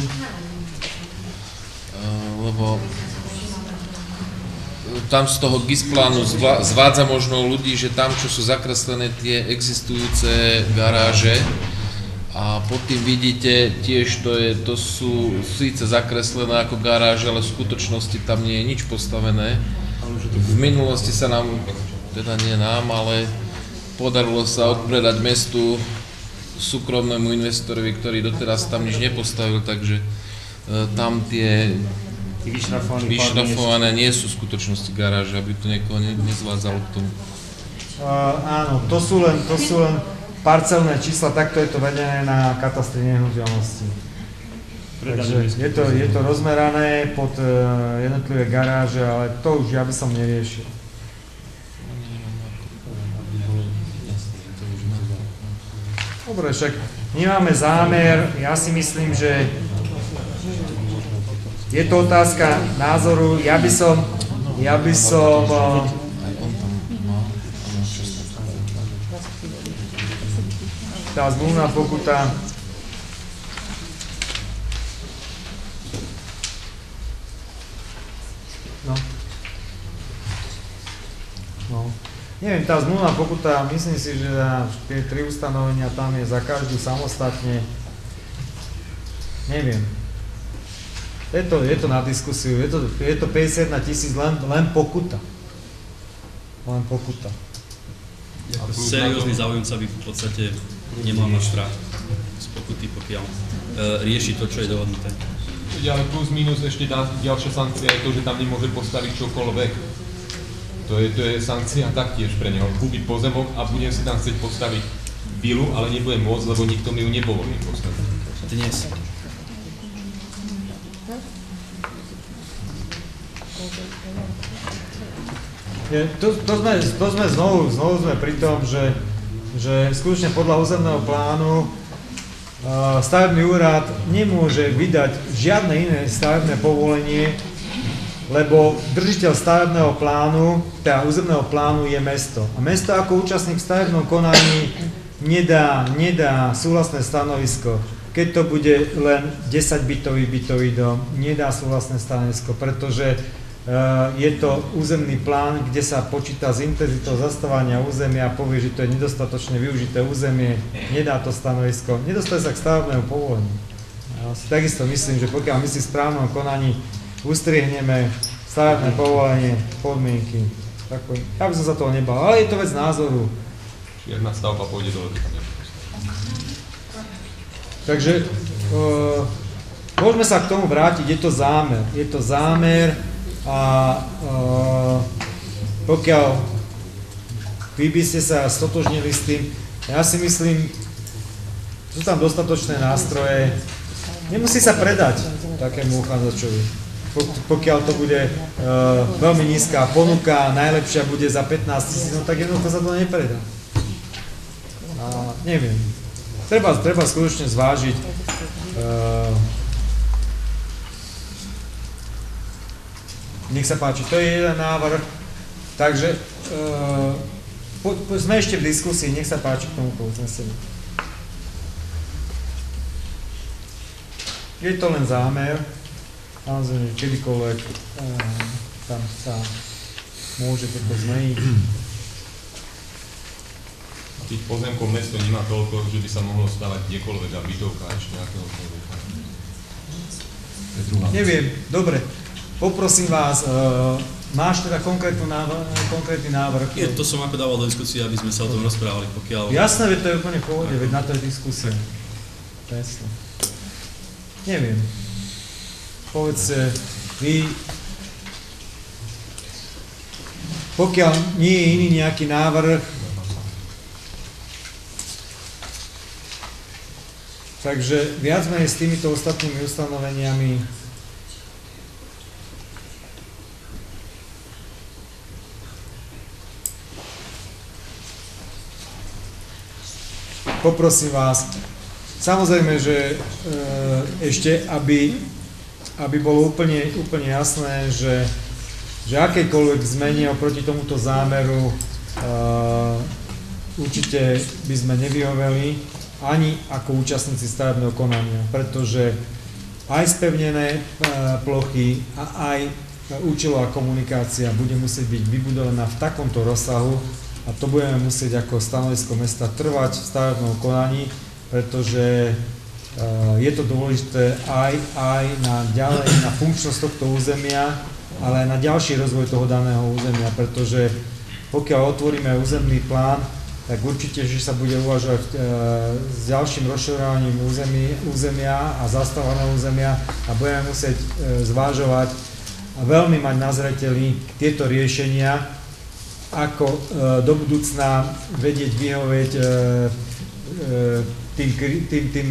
Lebo tam z toho GIS plánu zvádza možno ľudí, že tam, čo sú zakreslené tie existujúce garáže, a pod tým vidíte tiež, to sú síce zakreslené ako garáže, ale v skutočnosti tam nie je nič postavené. V minulosti sa nám, teda nie nám, ale podarilo sa odpredať mestu súkromnému investorovi, ktorý doteraz tam nič nepostavil, takže tam tie vyšrafované nie sú v skutočnosti garáže, aby to niekoho nezvádzalo k tomu. Áno, to sú len parcelné čísla, takto je to vedené na katastri nehnuteľností. Takže je to rozmerané pod jednotlivé garáže, ale to už ja by som neriešil. Dobre, však my máme zámer, ja si myslím, že je to otázka názoru, ja by som tá zmluvná pokuta neviem, tá zmluvná pokuta, myslím si, že tie 3 ustanovenia tam je za každú samostatne, neviem. Je to na diskusiu, je to 51 000 len pokuta. Len pokuta. Seriózny záujemca by v podstate nemal mať strach z pokuty, pokiaľ rieši to, čo je dohodnuté. Ale plus minus ešte ďalšia sankcia je to, že tam nemôže postaviť čokoľvek. To je sankcia taktiež pre neho. Kúpiť pozemok a budem si tam chcieť postaviť vilu, ale nebudem môcť, lebo nikto mi ju nepovolí postaviť. Dnes. To sme znovu sme pri tom, že skutočne podľa územného plánu stavebný úrad nemôže vydať žiadne iné stavebné povolenie, lebo držiteľ stavebného plánu, teda územného plánu je mesto. A mesto ako účastník v stavebnom konaní nedá súhlasné stanovisko. Keď to bude len 10-bytový bytový dom, nedá súhlasné stanovisko, pretože je to územný plán, kde sa počíta s intenzitou zastávania územia a povie, že to je nedostatočne využité územie, nedá to stanovisko, nedostane sa k stavebnému povoleniu. Ja si takisto myslím, že pokiaľ my si v správnom konaní ustrihneme stavebné povolenie, podmienky, tak ja by som sa toho nebal, ale je to vec názoru. Jedna stavba pôjde do odkania. Takže môžeme sa k tomu vrátiť, je to zámer a pokiaľ vy by ste sa stotožnili s tým, ja si myslím, sú tam dostatočné nástroje, nemusí sa predať takému uchádzačovi. Pokiaľ to bude veľmi nízka ponuka, najlepšia bude za 15 000, no tak jednoducho sa to nepredá. A neviem. Treba skutočne zvážiť Nech sa páči, to je jeden návrh. Takže sme ešte v diskusii, nech sa páči k tomuto uzneseniu. Je to len zámer, samozrejme, kedykoľvek tam sa môže toto zmeniť. Tých pozemkov mesto nemá toľko, že by sa mohlo stavať kdekoľvek a bytovka ešte nejakého človeka. Neviem, dobre. Poprosím vás, máš teda konkrétny návrh? To som ako dával do diskusie, aby sme sa o tom rozprávali, pokiaľ... Jasné, veď to je úplne v pohode, veď na to je diskusia. Jasné. Neviem. Povedzte, vy... Pokiaľ nie je iný nejaký návrh, takže viac menej s týmito ostatnými ustanoveniami poprosím vás, samozrejme, že ešte, aby bolo úplne jasné, že akékoľvek zmeny oproti tomuto zámeru určite by sme nevyhoveli ani ako účastníci stavebného konania, pretože aj spevnené plochy a aj účelová komunikácia bude musieť byť vybudovaná v takomto rozsahu a to budeme musieť ako stanovisko mesta trvať v stavebnom konaní, pretože je to dôležité aj na funkčnosť tohto územia, ale aj na ďalší rozvoj toho daného územia, pretože pokiaľ otvoríme územný plán, tak určite, že sa bude uvažovať s ďalším rozširovaním územia a zastávaného územia a budeme musieť zvážovať a veľmi mať na zreteli tieto riešenia, ako do budúcna vedieť vyhovieť tým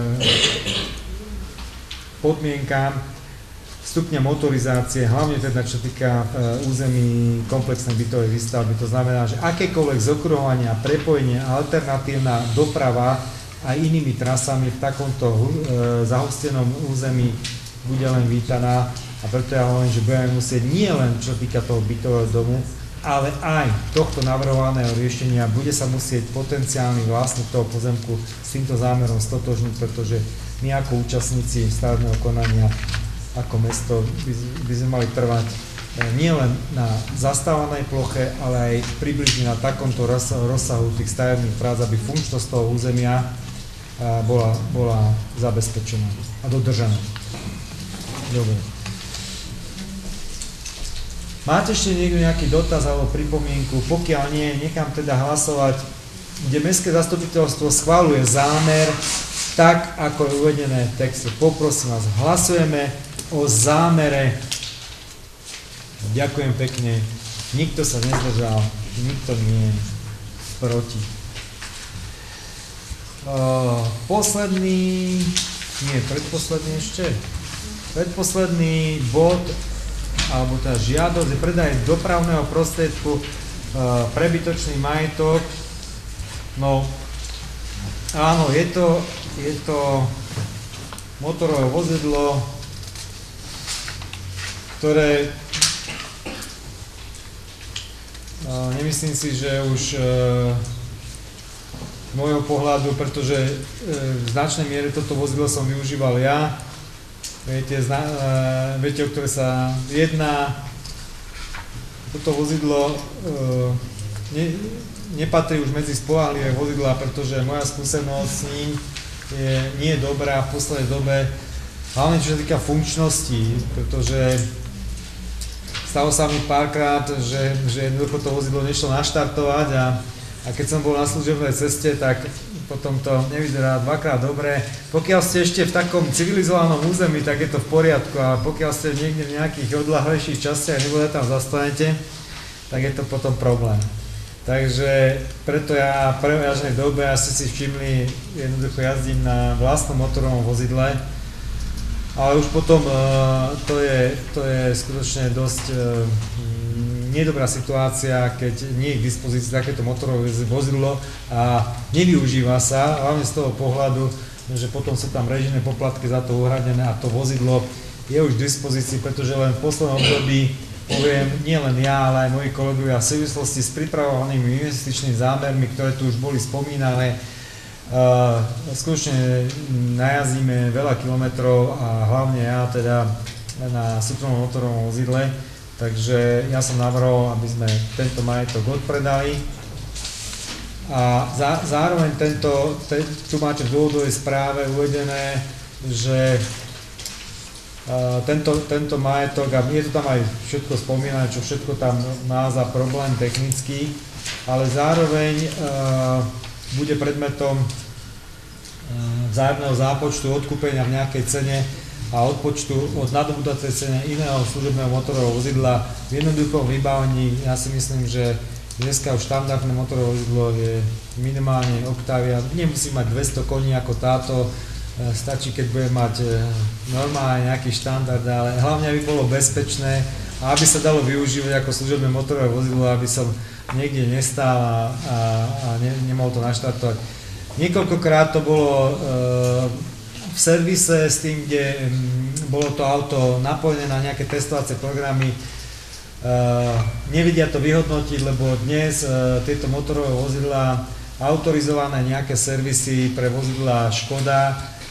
podmienkám stupňa motorizácie, hlavne teda čo týka území komplexnej bytovej výstavby. To znamená, že akékoľvek zokruhovania, prepojenie, alternatívna doprava aj inými trasami v takomto zahustenom území bude len vítaná a preto ja hovorím, že budeme musieť nie len čo týka toho bytového domu, ale aj tohto navrhovaného riešenia bude sa musieť potenciálny vlastník toho pozemku s týmto zámerom stotožniť, pretože my ako účastníci stavebného konania ako mesto by sme mali trvať nielen na zastávanej ploche, ale aj približne na takomto rozsahu tých stavebných prác, aby funkčnosť toho územia bola zabezpečená a dodržaná. Dobre. Máte ešte niekto nejaký dotaz alebo pripomienku? Pokiaľ nie, nechám teda hlasovať, kde mestské zastupiteľstvo schvaľuje zámer tak, ako je uvedené v texte. Poprosím vás, hlasujeme o zámere. Ďakujem pekne. Nikto sa nezdržal, nikto nie je proti. Predposledný ešte. Predposledný bod, alebo tá žiadosť je predaj dopravného prostriedku prebytočný majetok. No, áno, je to motorové vozidlo, ktoré nemyslím si, že už z môjho pohľadu, pretože v značnej miere toto vozidlo som využíval ja. Viete, o ktoré sa jedná. Toto vozidlo nepatrí už medzi spoľahlivé vozidlá, pretože moja skúsenosť s ním nie je dobrá v poslednej dobe, hlavne čo sa týka funkčnosti, pretože stalo sa mi párkrát, že jednoducho to vozidlo nešlo naštartovať a keď som bol na služobnej ceste, tak potom to nevyzerá dvakrát dobre. Pokiaľ ste ešte v takom civilizovanom území, tak je to v poriadku, a pokiaľ ste niekde v nejakých odľahlejších častiach, nebude tam zastanete, tak je to potom problém. Takže preto ja v prevažnej dobe, asi si všimli, jednoducho jazdím na vlastnom motorovom vozidle, ale už potom to je skutočne dosť nedobrá situácia, keď nie je k dispozícii takéto motorové vozidlo a nevyužíva sa, hlavne z toho pohľadu, že potom sú tam režijné poplatky za to uhradené a to vozidlo je už k dispozícii, pretože len v poslednom období poviem nielen ja, ale aj moji kolegovia v súvislosti s pripravovanými investičnými zámermi, ktoré tu už boli spomínané. Skutočne najazdíme veľa kilometrov a hlavne ja teda na súkromnom motorovom vozidle, takže ja som navrhol, aby sme tento majetok odpredali a zároveň tu máte v dôvodovej správe uvedené, že tento majetok, a je to tam aj všetko spomínané, čo všetko tam má za problém technický, ale zároveň bude predmetom vzájomného zápočtu odkúpenia v nejakej cene a odpočtu od nadobúdacej cene iného služobného motorového vozidla v jednoduchom vybavení. Ja si myslím, že dneska už štandardné motorové vozidlo je minimálne Octavia, nemusí mať 200 koní ako táto, stačí, keď bude mať normálne nejaký štandard, ale hlavne aby bolo bezpečné a aby sa dalo využívať ako služobné motorové vozidlo, aby som niekde nestál a nemohol to naštartovať. Niekoľkokrát to bolo v servise s tým, kde bolo to auto napojené na nejaké testovacie programy. Nevedia to vyhodnotiť, lebo dnes tieto motorové vozidlá, autorizované nejaké servisy pre vozidlá Škoda,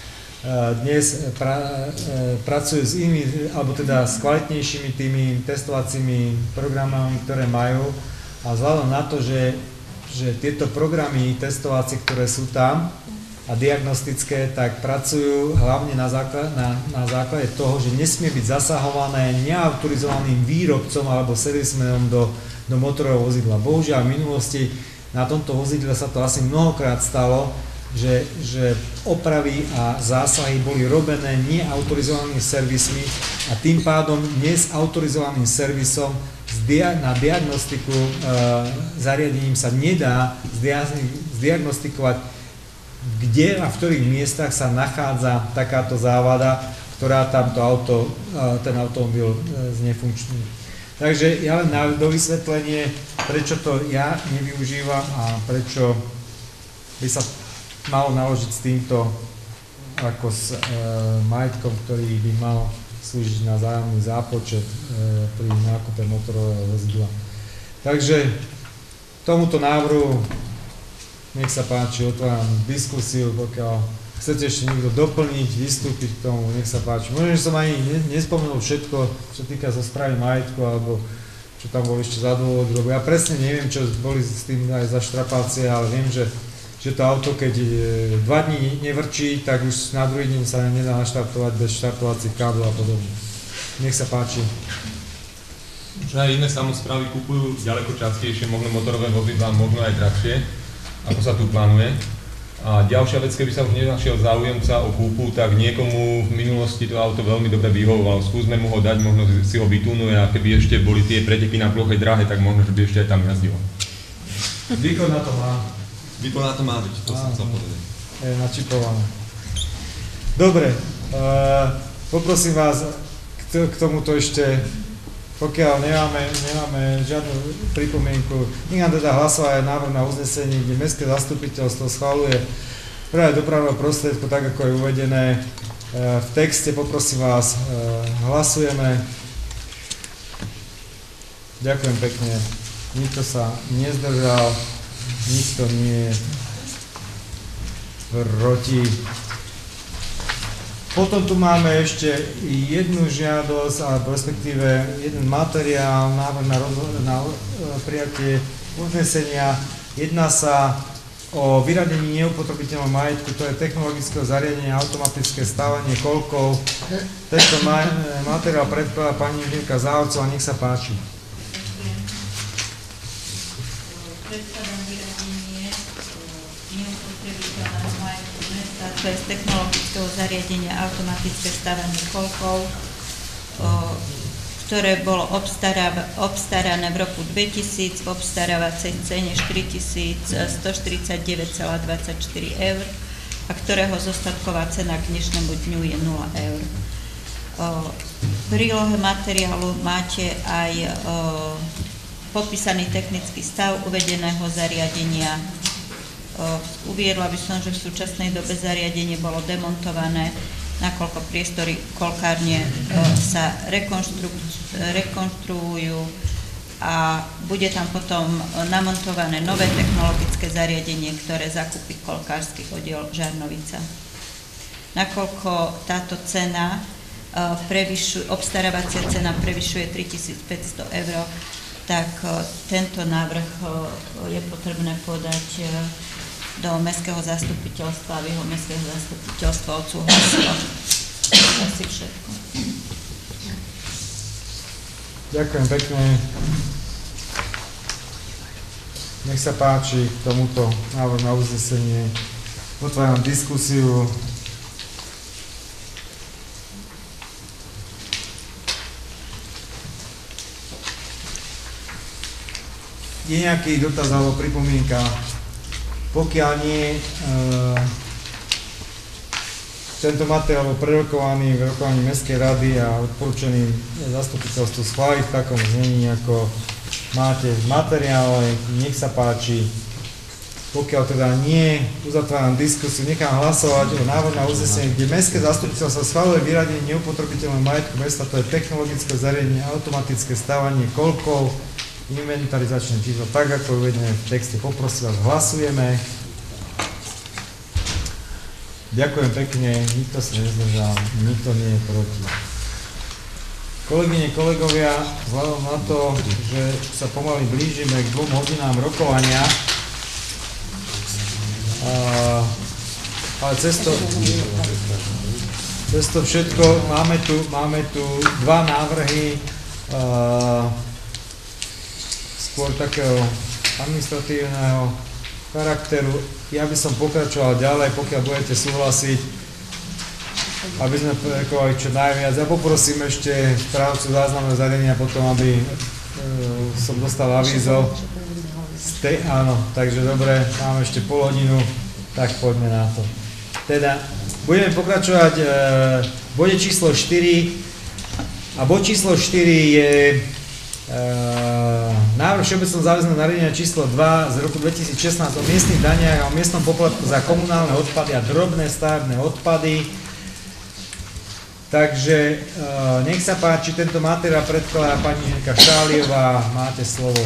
dnes pracujú s inými, alebo teda s kvalitnejšími tými testovacími programami, ktoré majú. A vzhľadom na to, že tieto programy testovacie, ktoré sú tam a diagnostické, tak pracujú hlavne na základe toho, že nesmie byť zasahované neautorizovaným výrobcom alebo servismenom do motorového vozidla. Bohužiaľ v minulosti na tomto vozidle sa to asi mnohokrát stalo, že opravy a zásahy boli robené neautorizovanými servismi a tým pádom dnes autorizovaným servisom na diagnostiku zariadením sa nedá zdiagnostikovať, kde a v ktorých miestach sa nachádza takáto závada, ktorá ten automobil znefunkčňuje. Takže ja len do vysvetlenie, prečo to ja nevyužívam a prečo by sa malo naložiť s týmto ako s majetkom, ktorý by mal slúžiť na vzájomný zápočet pri nákupe motorového vozidla. Takže tomuto návrhu nech sa páči, otváram diskusiu, pokiaľ chcete ešte niekto doplniť, vystúpiť k tomu, nech sa páči. Možno, že som ani nespomenul všetko, čo týka zo správy majetku, alebo čo tam bolo ešte za dôvod, lebo ja presne neviem, čo boli s tým aj za štrapácie, ale viem, že to auto, keď 2 dní nevrčí, tak už na druhý deň sa nedá naštartovať bez štartovacích káblov a podobne. Nech sa páči. Už aj iné samosprávy kupujú ďaleko častejšie možno motorové vozidlá, možno aj drahšie, ako sa tu plánuje. A ďalšia vec, keby sa už nenašiel záujemca o kúpu, tak niekomu v minulosti to auto veľmi dobre vyhovovalo. Skúsme mu ho dať, možno si ho vytunuje a keby ešte boli tie preteky na ploche drahé, tak možno, že by ešte aj tam jazdil. Výkon na to má. Výkon na to má byť, to som chcel povedať. Je načipované. Dobre, poprosím vás k tomuto ešte, pokiaľ nemáme žiadnu pripomienku, nech nám teda hlasovať návrh na uznesenie, kde Mestské zastupiteľstvo schvaľuje práve dopravného prostriedku, tak ako je uvedené v texte. Poprosím vás, hlasujeme. Ďakujem pekne. Nikto sa nezdržal. Nikto nie je proti. Potom tu máme ešte jednu žiadosť, alebo respektíve jeden materiál, návrh na prijatie uznesenia. Jedná sa o vyradení neupotrebiteľného majetku, to je technologického zariadenia automatické stávanie kolkov. Tento materiál predkladá pani Mirka Záhorcová, nech sa páči. To je z technologického zariadenia automatické stávanie kolkov, ktoré bolo obstarané v roku 2000 v obstarávacej cene 4149,24 eur a ktorého zostatková cena k dnešnému dňu je 0 eur. V prílohe materiálu máte aj popísaný technický stav uvedeného zariadenia. Uviedla by som, že v súčasnej dobe zariadenie bolo demontované nakoľko priestory kolkárne sa rekonštruujú a bude tam potom namontované nové technologické zariadenie, ktoré zakúpi kolkársky oddiel Žarnovica. Nakoľko táto cena obstarávacia cena prevyšuje 3 500 eur, tak tento návrh je potrebné podať do Mestského zastupiteľstva, aby ho Mestské zastupiteľstvo odsúhlasilo. Asi všetko. Ďakujem pekne. Nech sa páči k tomuto návrhu na uznesenie. Otváram diskusiu. Je nejaký dotaz alebo pripomienka? Pokiaľ nie, tento materiál bol prerokovaný v rokovaní Mestskej rady a odporúčaný zastupiteľstvu schváliť v takom znení, ako máte v materiále. Nech sa páči. Pokiaľ teda nie, uzatváram diskusiu, nechám hlasovať o návrhu na uznesenie, kde Mestské zastupiteľstvo schvaľuje vyradenie neupotrebiteľného majetku mesta, to je technologické zariadenie, automatické stávanie kolkov, inventarizačné číslo, tak ako uvedené v texte. Poprosím vás, hlasujeme. Ďakujem pekne, nikto sa nezdržal, nikto nie je proti. Kolegyne, kolegovia, vzhľadom na to, že sa pomaly blížime k 2 hodinám rokovania, ale cez to všetko máme tu 2 návrhy skôr takého administratívneho charakteru. Ja by som pokračoval ďalej, pokiaľ budete súhlasiť, aby sme prekovali čo najviac. Ja poprosím ešte správcu záznamného zariadenia potom, aby som dostal avízo. Áno, takže dobre, máme ešte pol hodinu, tak poďme na to. Teda, budeme pokračovať v bode číslo 4 a bod číslo 4 je návrh všeobecného záväzného nariadenia číslo 2 z roku 2016 o miestnych daniach a o miestnom poplatku za komunálne odpady a drobné stavebné odpady. Takže nech sa páči, tento materiál predkladá pani Henka Šáliová, máte slovo.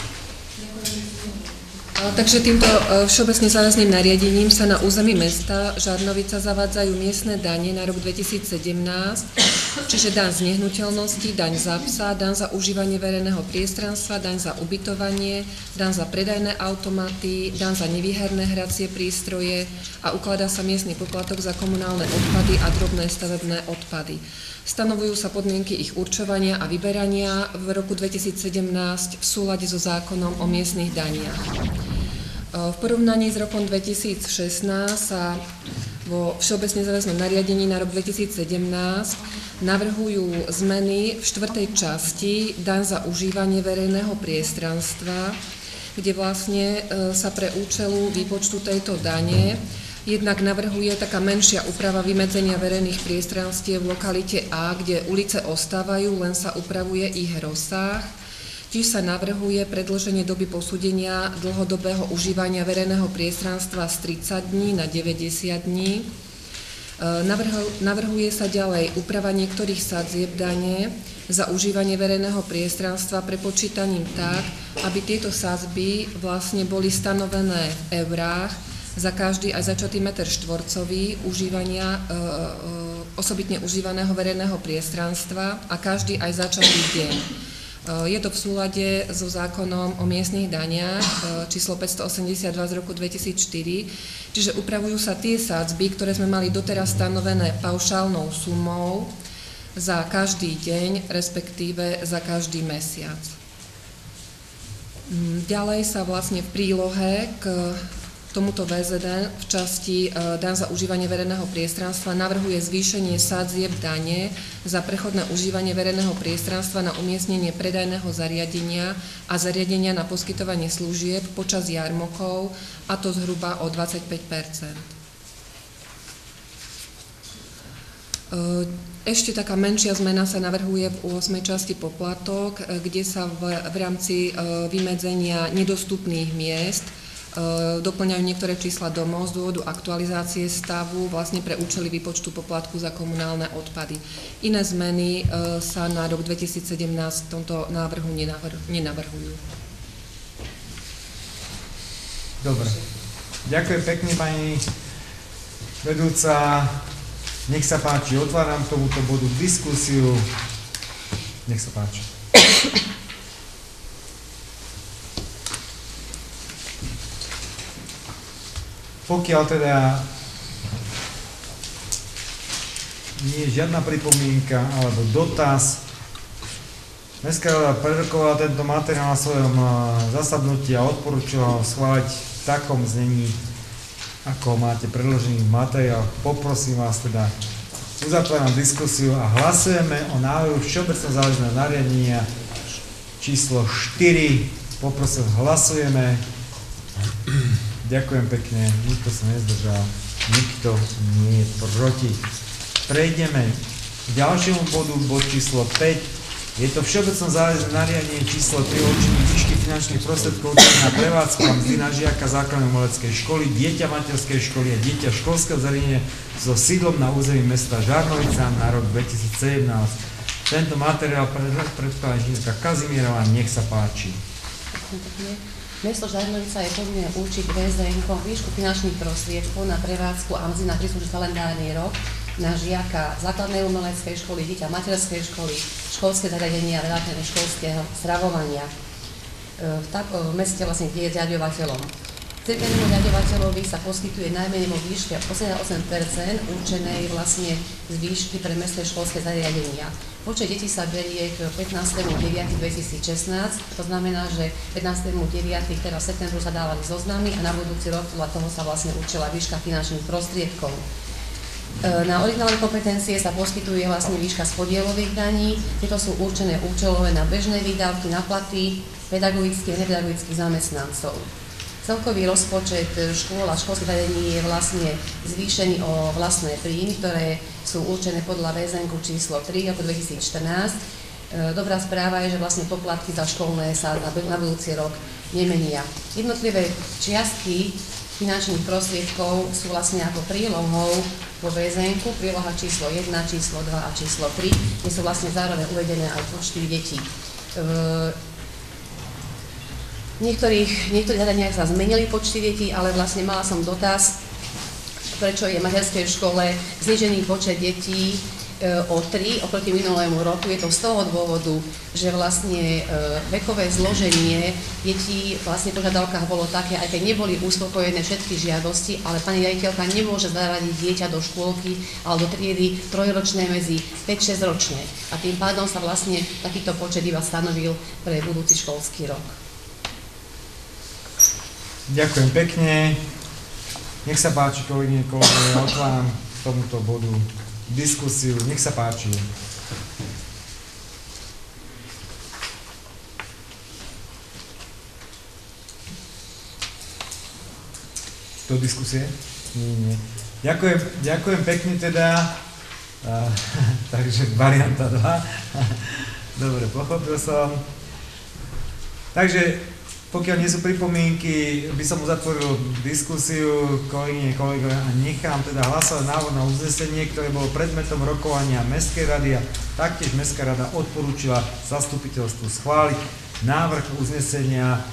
Takže týmto všeobecne záväzným nariadením sa na území mesta Žarnovica zavádzajú miestne dane na rok 2017, čiže daň z nehnuteľnosti, daň za psa, daň za užívanie verejného priestranstva, daň za ubytovanie, daň za predajné automaty, daň za nevýherné hracie prístroje a ukladá sa miestny poplatok za komunálne odpady a drobné stavebné odpady. Stanovujú sa podmienky ich určovania a vyberania v roku 2017 v súlade so zákonom o miestnych daniach. V porovnaní s rokom 2016 sa vo všeobecne záväznom nariadení na rok 2017 navrhujú zmeny v 4. časti daň za užívanie verejného priestranstva, kde vlastne sa pre účelu výpočtu tejto dane jednak navrhuje taká menšia úprava vymedzenia verejných priestranstiev v lokalite A, kde ulice ostávajú, len sa upravuje ich rozsah. Tiež sa navrhuje predĺženie doby posúdenia dlhodobého užívania verejného priestranstva z 30 dní na 90 dní. Navrhuje sa ďalej úprava niektorých sadzieb dane za užívanie verejného priestranstva prepočítaním tak, aby tieto sadzby vlastne boli stanovené v eurách za každý aj začatý meter štvorcový užívania osobitne užívaného verejného priestranstva a každý aj začatý deň. Je to v súlade so zákonom o miestnych daniach číslo 582 z roku 2004, čiže upravujú sa tie sadzby, ktoré sme mali doteraz stanovené paušálnou sumou za každý deň, respektíve za každý mesiac. Ďalej sa vlastne v prílohe k tomuto VZN v časti daň za užívanie verejného priestranstva navrhuje zvýšenie sadzieb dane za prechodné užívanie verejného priestranstva na umiestnenie predajného zariadenia a zariadenia na poskytovanie služieb počas jarmokov, a to zhruba o 25%. Ešte taká menšia zmena sa navrhuje v 8. časti poplatok, kde sa v rámci vymedzenia nedostupných miest doplňajú niektoré čísla domov z dôvodu aktualizácie stavu vlastne pre účely výpočtu poplatku za komunálne odpady. Iné zmeny sa na rok 2017 v tomto návrhu nenavrhujú. Dobre. Ďakujem pekne, pani vedúca. Nech sa páči, otváram k tomuto bodu diskusiu. Nech sa páči. Pokiaľ teda nie je žiadna pripomienka alebo dotaz, Mestská rada prerokovala tento materiál na svojom zasadnutí a odporúčila ho schváliť v takom znení, ako máte predložený materiál. Poprosím vás teda, uzatváram diskusiu a hlasujeme o návrhu všeobecného záväzného nariadenia číslo 4. Poprosím, hlasujeme. Ďakujem pekne, nikto sa nezdržal, nikto nie je proti. Prejdeme k ďalšiemu bodu, bod číslo 5. Je to všeobecné záväzné nariadenie číslo 3 o určení výšky finančných prostriedkov na prevádzku a mzdy na žiaka základnej umeleckej školy, dieťa materskej školy a dieťa školského zariadenia so sídlom na území mesta Žarnovica na rok 2017. Tento materiál predkladá inžinierka Kazimierová, nech sa páči. Mesto Žarnovica je povinné určiť VZN-kom výšku finančných prostriedkov na prevádzku a mzdy na príslušný kalendárny rok na žiaka základnej umeleckej školy, dieťa materskej školy, školské zariadenia a vrátane školského stravovania. V meste vlastne je zriaďovateľom. Cirkevnému riaďovateľovi sa poskytuje najmenej vo výške 88% určenej vlastne z výšky pre mestské školské zariadenia. Počet detí sa berie k 15.9.2016, to znamená, že 15.9. teraz v septembru sa dávali zoznamy a na budúci rok podľa toho sa vlastne určila výška finančných prostriedkov. Na originálne kompetencie sa poskytuje vlastne výška z podielových daní. Tieto sú určené účelové na bežné výdavky, na platy pedagogických a nepedagogických zamestnancov. Celkový rozpočet škôl a školských zariadení je vlastne zvýšený o vlastné príjmy, ktoré sú určené podľa VZN-ku číslo 3 roku 2014. Dobrá správa je, že vlastne poplatky za školné sa na budúci rok nemenia. Jednotlivé čiastky finančných prostriedkov sú vlastne ako prílohou vo VZN-ku, príloha číslo 1, číslo 2 a číslo 3, kde sú vlastne zároveň uvedené aj počty detí. V niektorých zadaniach sa zmenili počty detí, ale vlastne mala som dotaz, prečo je v materskej škole znížený počet detí o 3 oproti minulému roku. Je to z toho dôvodu, že vlastne vekové zloženie detí vlastne v požiadavkách bolo také, aj keď neboli uspokojené všetky žiadosti, ale pani riaditeľka nemôže zaradiť dieťa do škôlky alebo do triedy trojročnej medzi 5-6 ročné. A tým pádom sa vlastne takýto počet iba stanovil pre budúci školský rok. Ďakujem pekne. Nech sa páči, kolegyne, kolegovia, otváram k tomuto bodu diskusiu. Nech sa páči. Do diskusie? Nie. Ďakujem pekne teda. Takže varianta 2. Dobre, pochopil som. Takže pokiaľ nie sú pripomienky, by som uzatvoril diskusiu, kolegyne, kolegovia, a nechám teda hlasovať návrh na uznesenie, ktoré bolo predmetom rokovania Mestskej rady a taktiež Mestská rada odporúčila zastupiteľstvu schváliť návrh uznesenia,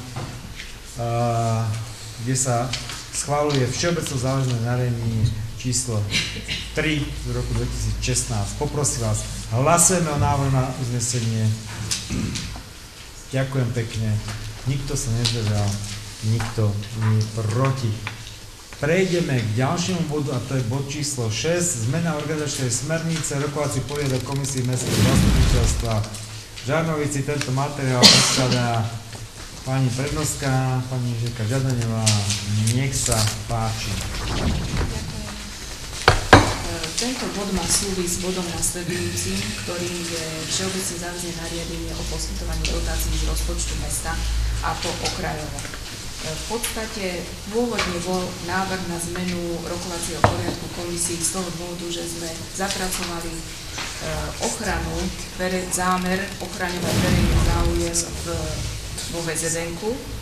kde sa schváľuje všeobecné záväzné nariadenie číslo 3 z roku 2016. Poprosím vás, hlasujeme o návrhu na uznesenie. Ďakujem pekne. Nikto sa nezdržal, nikto nie je proti. Prejdeme k ďalšiemu bodu, a to je bod číslo 6, zmena organizačnej smernice, rokovací poriadok komisie mestského zastupiteľstva v Žarnovici. Tento materiál predkladá pani prednostka, pani inžinierka Žadaňová. Nech sa páči. Tento bod má súvisť s bodom nasledujúcim, ktorým je všeobecné záväzné nariadenie o poskytovaní dotácií z rozpočtu mesta a to okrajovo. V podstate pôvodne bol návrh na zmenu rokovacieho poriadku komisí z toho dôvodu, že sme zapracovali zámer ochraňovať verejný záujem vo VZN-ku.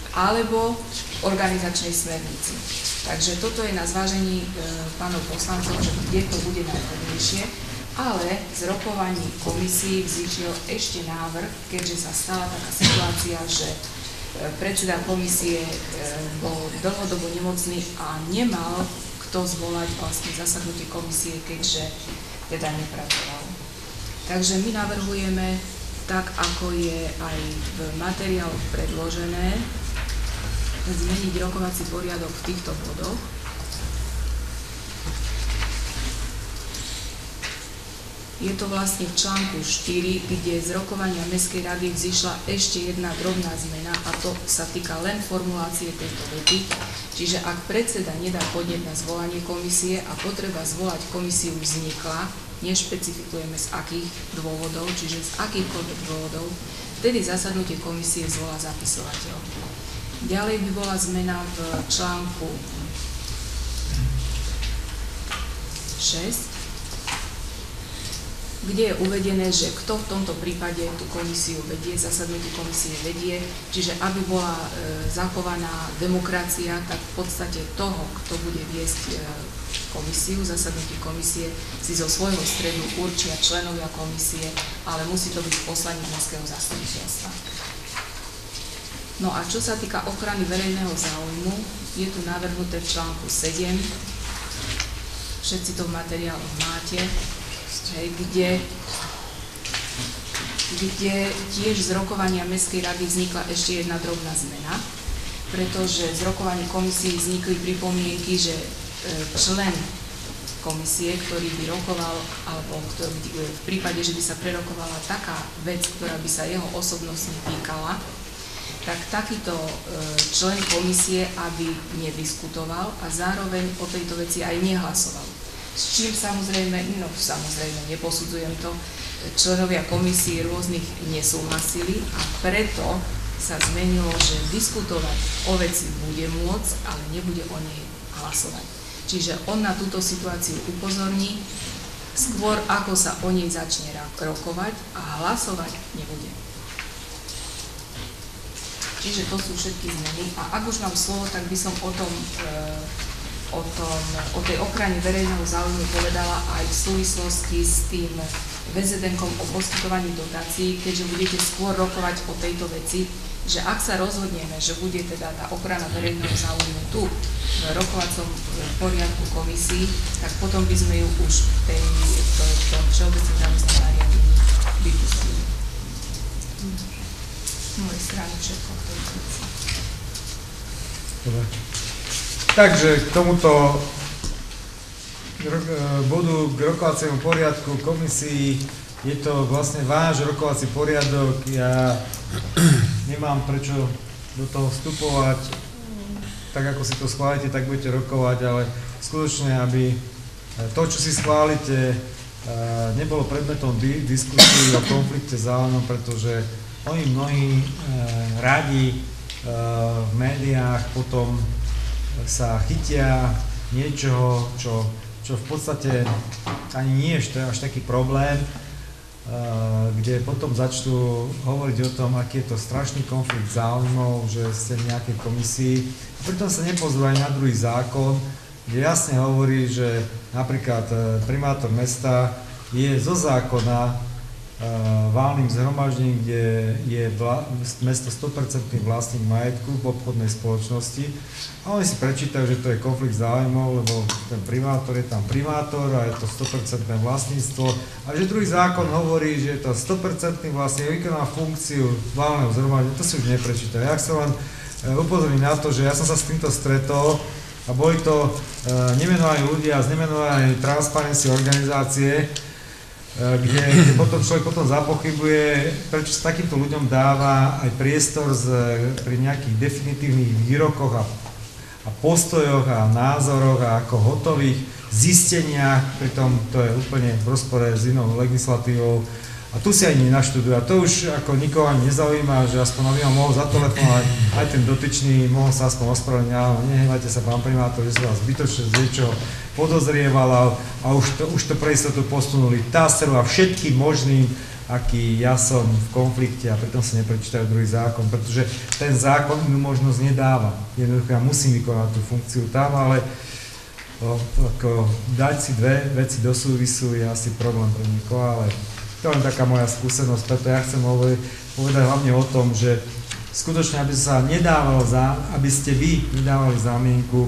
alebo v organizačnej smernici. Takže toto je na zvážení pánov poslancov, že kde to bude najvhodnejšie, ale z rokovaní komisii vzýšiel ešte návrh, keďže sa stala taká situácia, že predseda komisie bol dlhodobo nemocný a nemal kto zvolať vlastne zasadnutie komisie, keďže teda nepracoval. Takže my navrhujeme, tak ako je aj v materiáloch predložené, zmeniť rokovací poriadok v týchto bodoch. Je to vlastne v článku 4, kde z rokovania Mestskej rady vzýšla ešte jedna drobná zmena a to sa týka len formulácie tejto vety. Čiže ak predseda nedá podnet na zvolanie komisie a potreba zvolať komisiu vznikla, nešpecifikujeme z akých dôvodov, čiže z akýchkoľvek dôvodov, vtedy zasadnutie komisie zvolá zapisovateľ. Ďalej by bola zmena v článku 6, kde je uvedené, že kto v tomto prípade tú komisiu vedie, zasadnutie komisie vedie, čiže aby bola zachovaná demokracia, tak v podstate toho, kto bude viesť komisiu, zasadnutie komisie, si zo svojho stredu určia členovia komisie, ale musí to byť poslaník mestského zastupiteľstva. No a čo sa týka ochrany verejného záujmu, je tu navrhnuté v článku 7, všetci to v materiáloch máte, kde tiež z rokovania Mestskej rady vznikla ešte jedna drobná zmena, pretože z rokovania komisie vznikli pripomienky, že člen komisie, ktorý by rokoval, alebo ktorý v prípade, že by sa prerokovala taká vec, ktorá by sa jeho osobnostne týkala, tak takýto člen komisie, aby nediskutoval a zároveň o tejto veci aj nehlasoval. S čím samozrejme neposudzujem to, členovia komisie rôznych nesúhlasili a preto sa zmenilo, že diskutovať o veci bude môcť, ale nebude o nej hlasovať. Čiže on na túto situáciu upozorní, skôr ako sa o nej začne rokovať a hlasovať nebude. Čiže to sú všetky zmeny a ak už mám slovo, tak by som o tej ochrane verejného záujmu povedala aj v súvislosti s tým VZN-kom o poskytovaní dotácií, keďže budete skôr rokovať o tejto veci, že ak sa rozhodneme, že bude teda tá ochrana verejného záujmu tu v rokovacom poriadku komisii, tak potom by sme ju už v tom všeobecnom rámcom nariadení vypustili. Z mojej strany všetko v tejto veci. Dobre. Takže k tomuto bodu k rokovaciemu poriadku komisii je to vlastne váš rokovací poriadok. Ja nemám prečo do toho vstupovať. Tak ako si to schválite, tak budete rokovať, ale skutočne, aby to, čo si schválite, nebolo predmetom diskusie o konflikte záujmov, pretože oni mnohí radi v médiách potom sa chytia niečoho, čo v podstate ani nie je až taký problém, kde potom začnú hovoriť o tom, aký je to strašný konflikt záujmov, že ste v nejakej komisii. A pritom sa nepozrú aj na druhý zákon, kde jasne hovorí, že napríklad primátor mesta je zo zákona valným zhromaždením, kde je mesto 100% vlastník majetku v obchodnej spoločnosti a oni si prečítajú, že to je konflikt záujmov, lebo ten primátor je tam primátor a je to 100% vlastníctvo a že druhý zákon hovorí, že je to 100% vlastne vykoná funkciu valného zhromaždenia, to si už neprečítajú. Ja chcem len upozorniť na to, že ja som sa s týmto stretol a boli to nemenovaní ľudia z nemenovanej Transparency organizácie, kde potom človek zapochybuje, prečo sa takýmto ľuďom dáva aj priestor pri nejakých definitívnych výrokoch a postojoch a názoroch a ako hotových zisteniach, pritom to je úplne v rozpore s inou legislatívou. A tu si ani nenaštudujú. A to už ako nikoho ani nezaujíma, že aspoň aby ma mohol zatelefonovať aj ten dotyčný, mohol sa aspoň ospravedlniť, ale nehnevajte sa, pán primátor, že som vás zbytočne z niečoho podozrieval a už to pre istotu posunuli TASR a všetkým možným aký ja som v konflikte a pritom si neprečítajú druhý zákon, pretože ten zákon inú možnosť nedáva. Jednoducho ja musím vykonať tú funkciu tam, ale ako dať si dve veci do súvisu je asi problém pre niekoho, ale to je len taká moja skúsenosť, preto ja chcem povedať hlavne o tom, že skutočne, aby sa nedávalo, aby ste vy nedávali zámienku,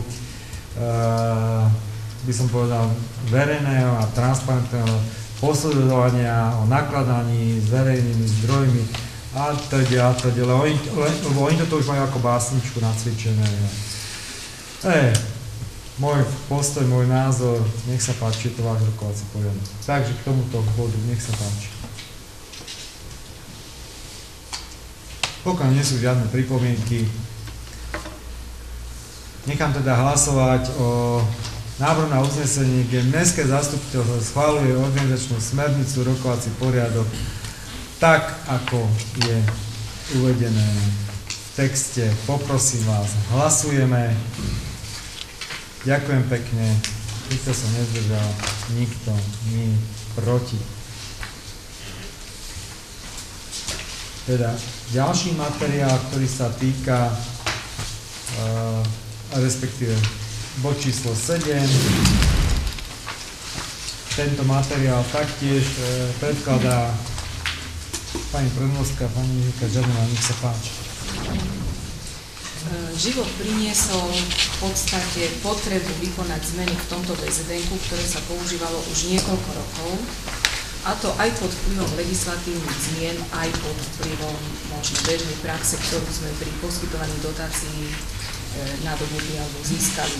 by som povedal, verejného a transparentného posledovania o nakladaní s verejnými zdrojmi a teda, lebo oni toto už majú ako básničku nacvičené. Môj postoj, môj názor, nech sa páči, je to váš rokovací poriadok. Takže k tomuto bodu, nech sa páči. Pokiaľ nie sú žiadne pripomienky, nechám teda hlasovať o návrh na uznesenie, kde Mestské zastupiteľstvo schvaľuje organizačnú smernicu, rokovací poriadok, tak ako je uvedené v texte. Poprosím vás, hlasujeme. Ďakujem pekne. Nikto sa nezdržal, nikto nie proti. Teda ďalší materiál, ktorý sa týka, respektíve bod číslo 7. Tento materiál taktiež predkladá pani prednostka, pani Žilka Žarnová, nech sa páči. Život priniesol v podstate potrebu vykonať zmeny v tomto VZN-ku, ktoré sa používalo už niekoľko rokov, a to aj pod vplyvom legislatívnych zmien, aj pod vplyvom možno bežnej praxe, ktorú sme pri poskytovaní dotácií nadobudli alebo získali.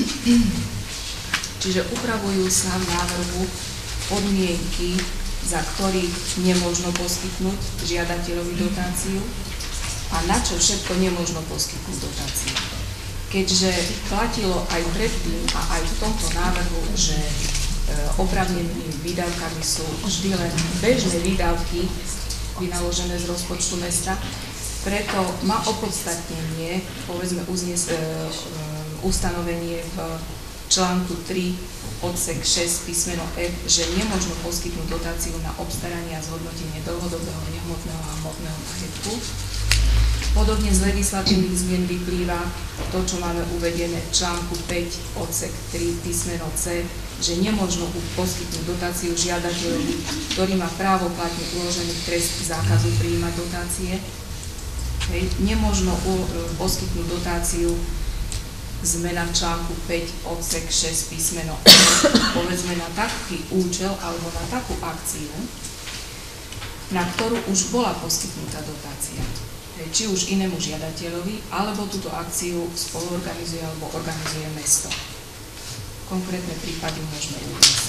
Čiže upravujú sa v návrhu podmienky, za ktorých nemožno poskytnúť žiadateľovi dotáciu a na čo všetko nemožno poskytnúť dotáciu. Keďže platilo aj predtým a aj v tomto návrhu, že oprávnenými výdavkami sú vždy len bežné výdavky vynaložené z rozpočtu mesta, preto má opodstatnenie, povedzme ustanovenie v článku 3 odsek 6 písmeno F, že nemožno poskytnúť dotáciu na obstaranie a zhodnotenie dlhodobého nehmotného a hmotného majetku. Podobne z legislatívnych zmien vyplýva to, čo máme uvedené v článku 5 odsek 3 písmeno C, že nemožno poskytnúť dotáciu žiadateľovi, ktorý má právoplatne uložený trest zákazu prijímať dotácie. Nemožno poskytnúť dotáciu, zmena v článku 5 odsek 6 písmeno povedzme na taký účel alebo na takú akciu, na ktorú už bola poskytnutá dotácia. Či už inému žiadateľovi, alebo túto akciu spoluorganizuje alebo organizuje mesto. Konkrétne prípady môžeme uvieť.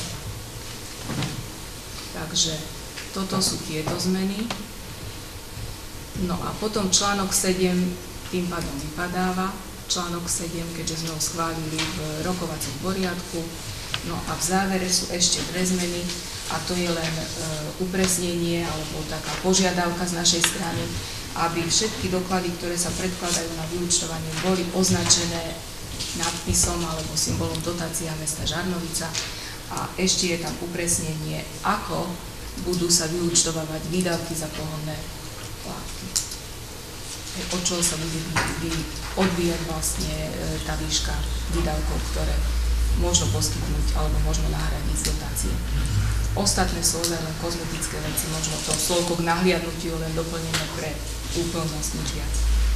Takže toto sú tieto zmeny. No a potom článok 7 tým pádom vypadáva. Článok 7, keďže sme ho schválili v rokovacom poriadku. No a v závere sú ešte dve zmeny a to je len upresnenie alebo taká požiadavka z našej strany, aby všetky doklady, ktoré sa predkladajú na vyúčtovanie, boli označené nadpisom alebo symbolom dotácia mesta Žarnovica a ešte je tam upresnenie, ako budú sa vyúčtovávať výdavky za pohonné látky. Od čoho sa bude odvíjať vlastne tá výška výdavkov, ktoré možno poskytnúť alebo možno nahradiť z dotácie. Ostatné sú len kozmetické veci, možno to slovko k nahliadnutiu len doplnené pre úplnosť, nič viac.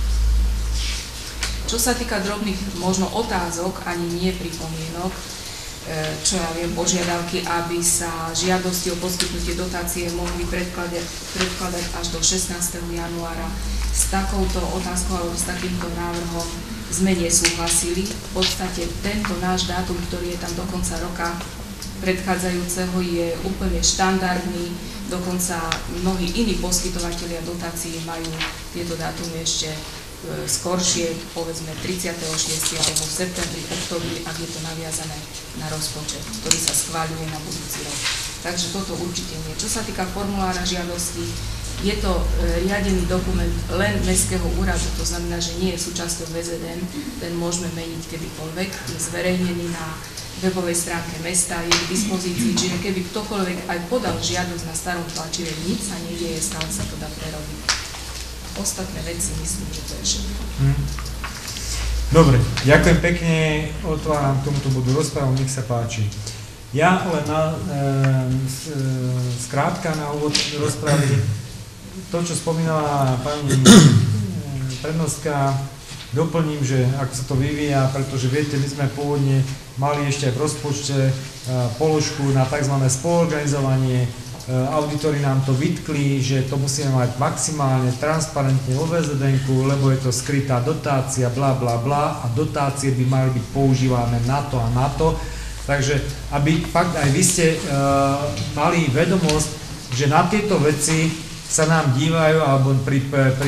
Čo sa týka drobných možno otázok, ani nie pripomienok, čo ja viem, požiadavky, aby sa žiadosti o poskytnutie dotácie mohli predkladať až do 16. januára. S takouto otázkou alebo s takýmto návrhom sme nesúhlasili. V podstate tento náš dátum, ktorý je tam do konca roka predchádzajúceho, je úplne štandardný. Dokonca mnohí iní poskytovatelia dotácií majú tieto dátumy ešte skoršie, povedzme 36. alebo v septembri, oktobri, ak je to naviazané na rozpočet, ktorý sa schváľuje na budúci rok. Takže toto určite nie. Čo sa týka formulára žiadosti, je to riadený dokument len Mestského úradu, to znamená, že nie je súčasťou VZN, ten môžeme meniť kedykoľvek, je zverejnený na webovej stránke mesta, je k dispozícii, čiže keby ktokoľvek aj podal žiadosť na starom tlačive, nič sa nedieje, stále sa to dá prerobiť. Ostatné veci myslím, že to je všetko. Dobre, ďakujem pekne, otváram k tomuto bodu rozprávu, nech sa páči. Ja len skrátka na úvod rozprávy, to, čo spomínala pani prednostka, doplním, že ako sa to vyvíja, pretože viete, my sme pôvodne mali ešte aj v rozpočte položku na tzv. Spoluorganizovanie. Auditori nám to vytkli, že to musíme mať maximálne transparentne vo VZN-ku, lebo je to skrytá dotácia, bla bla bla, a dotácie by mali byť používané na to a na to. Takže, aby fakt aj vy ste mali vedomosť, že na tieto veci sa nám dívajú, alebo pri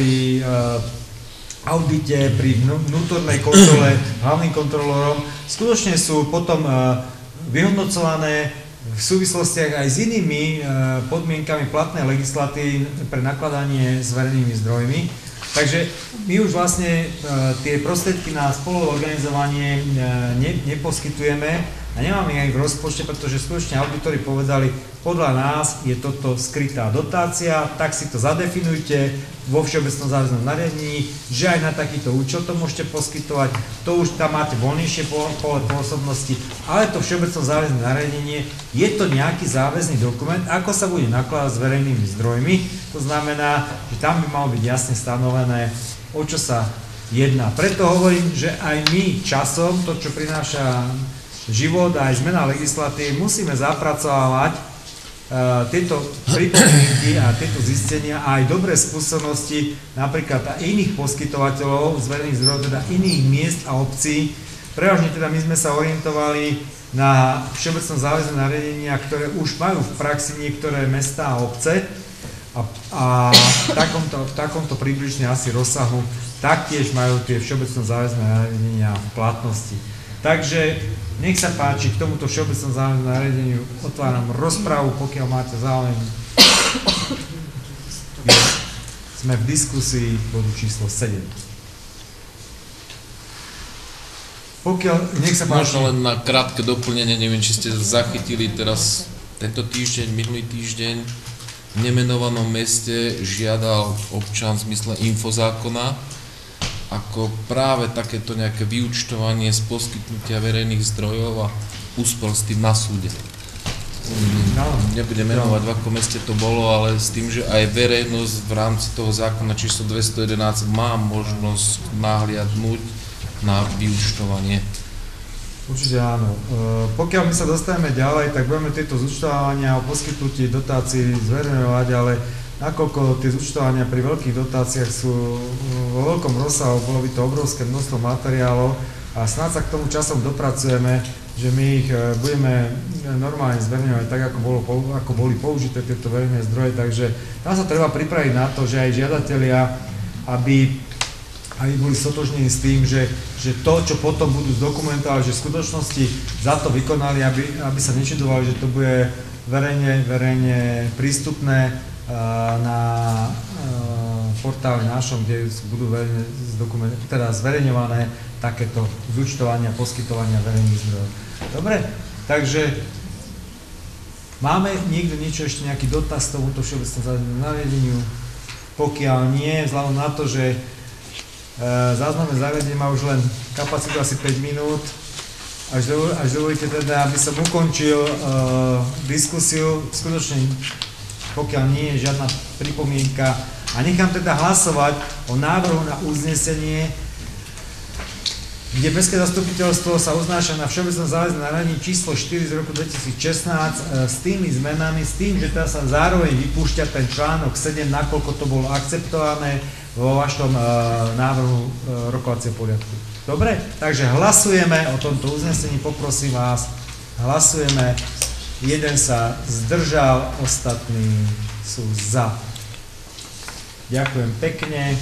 audite, pri vnútornej kontrole, hlavným kontrolorom, skutočne sú potom vyhodnocované v súvislostiach aj s inými podmienkami platnej legislatívy pre nakladanie s verejnými zdrojmi. Takže my už vlastne tie prostriedky na spoluorganizovanie neposkytujeme a nemáme aj v rozpočte, pretože skutočne auditori povedali, podľa nás je toto skrytá dotácia, tak si to zadefinujte vo všeobecnom záväznom nariadení, že aj na takýto účel to môžete poskytovať, to už tam máte voľnejšie pole pôsobnosti, ale to všeobecnom záväzné nariadenie je to nejaký záväzný dokument, ako sa bude nakladať s verejnými zdrojmi, to znamená, že tam by malo byť jasne stanovené, o čo sa jedná. Preto hovorím, že aj my časom, to čo prináša život a aj zmena legislatívy, musíme zapracovať tieto pripomienky a tieto zistenia a aj dobré skúsenosti napríklad aj iných poskytovateľov z verejných zdrojov, teda iných miest a obcí. Prevažne teda my sme sa orientovali na všeobecnom záväzné nariadenia, ktoré už majú v praxi niektoré mestá a obce a v takomto približne asi rozsahu taktiež majú tie všeobecné záväzné nariadenia v platnosti. Takže nech sa páči, k tomuto všeobecnom záväznému nariadeniu otváram rozpravu, pokiaľ máte záujem. Sme v diskusii bodu číslo 7. Nech sa páči. Možno len na krátke doplnenie, neviem, či ste zachytili teraz tento týždeň, minulý týždeň, v nemenovanom meste žiadal občan v zmysle infozákona, ako práve takéto nejaké vyúčtovanie z poskytnutia verejných zdrojov a uspel s tým na súde. Nebudem menovať, v akom meste to bolo, ale s tým, že aj verejnosť v rámci toho zákona číslo 211 má možnosť nahliadnúť na vyúčtovanie. Určite áno. Pokiaľ my sa dostaneme ďalej, tak budeme tieto zúčtovania o poskytnutí dotácií zverejňovať, ale nakoľko tie zúčtovania pri veľkých dotáciách sú vo veľkom rozsahu, bolo by to obrovské množstvo materiálov a snáď sa k tomu časom dopracujeme, že my ich budeme normálne zverejňovať tak, ako boli použité tieto verejné zdroje, takže tam sa treba pripraviť na to, že aj žiadatelia, aby boli stotožnení s tým, že to, čo potom budú zdokumentovať, že v skutočnosti za to vykonali, aby sa nečudovali, že to bude verejne prístupné na portále našom, kde budú zverejňované takéto zúčtovania, poskytovania verejných zdrojov. Dobre, takže máme niekto niečo, ešte nejaký dotaz k tomuto všeobecnému nariadeniu? Pokiaľ nie, vzhľadom na to, že záznamné zariadenie má už len kapacitu asi 5 minút, až dovolíte teda, aby som ukončil diskusiu, skutočne pokiaľ nie je žiadna pripomienka a nechám teda hlasovať o návrhu na uznesenie, kde Mestské zastupiteľstvo sa uznáša na všeobecnom záväznom nariadení číslo 4 z roku 2016 s tými zmenami, s tým, že teda sa zároveň vypúšťa ten článok 7, nakoľko to bolo akceptované vo vašom návrhu rokovacieho poriadku. Dobre? Takže hlasujeme o tomto uznesení, poprosím vás, hlasujeme. Jeden sa zdržal, ostatní sú za. Ďakujem pekne.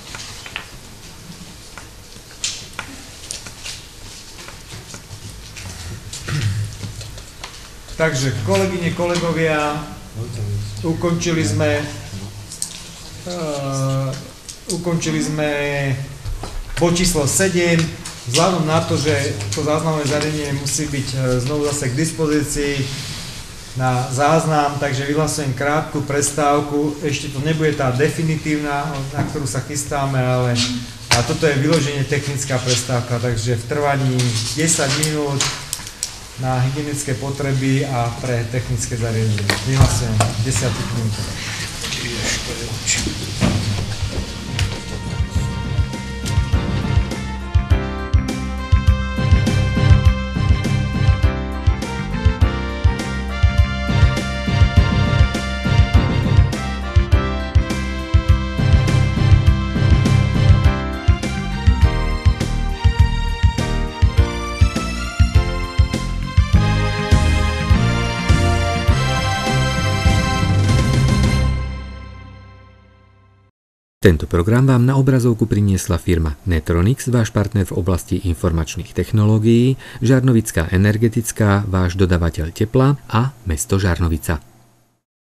Takže kolegyne, kolegovia, ukončili sme bod číslo 7. Vzhľadom na to, že to záznamové zariadenie musí byť znovu zase k dispozícii na záznam, takže vyhlasujem krátku prestávku. Ešte to nebude tá definitívna, na ktorú sa chystáme, ale a toto je vyloženie technická prestávka, takže v trvaní 10 minút na hygienické potreby a pre technické zariadenie. Vyhlasujem 10 minút. Tento program vám na obrazovku priniesla firma Netronix, váš partner v oblasti informačných technológií, Žarnovická energetická, váš dodavateľ tepla a mesto Žarnovica.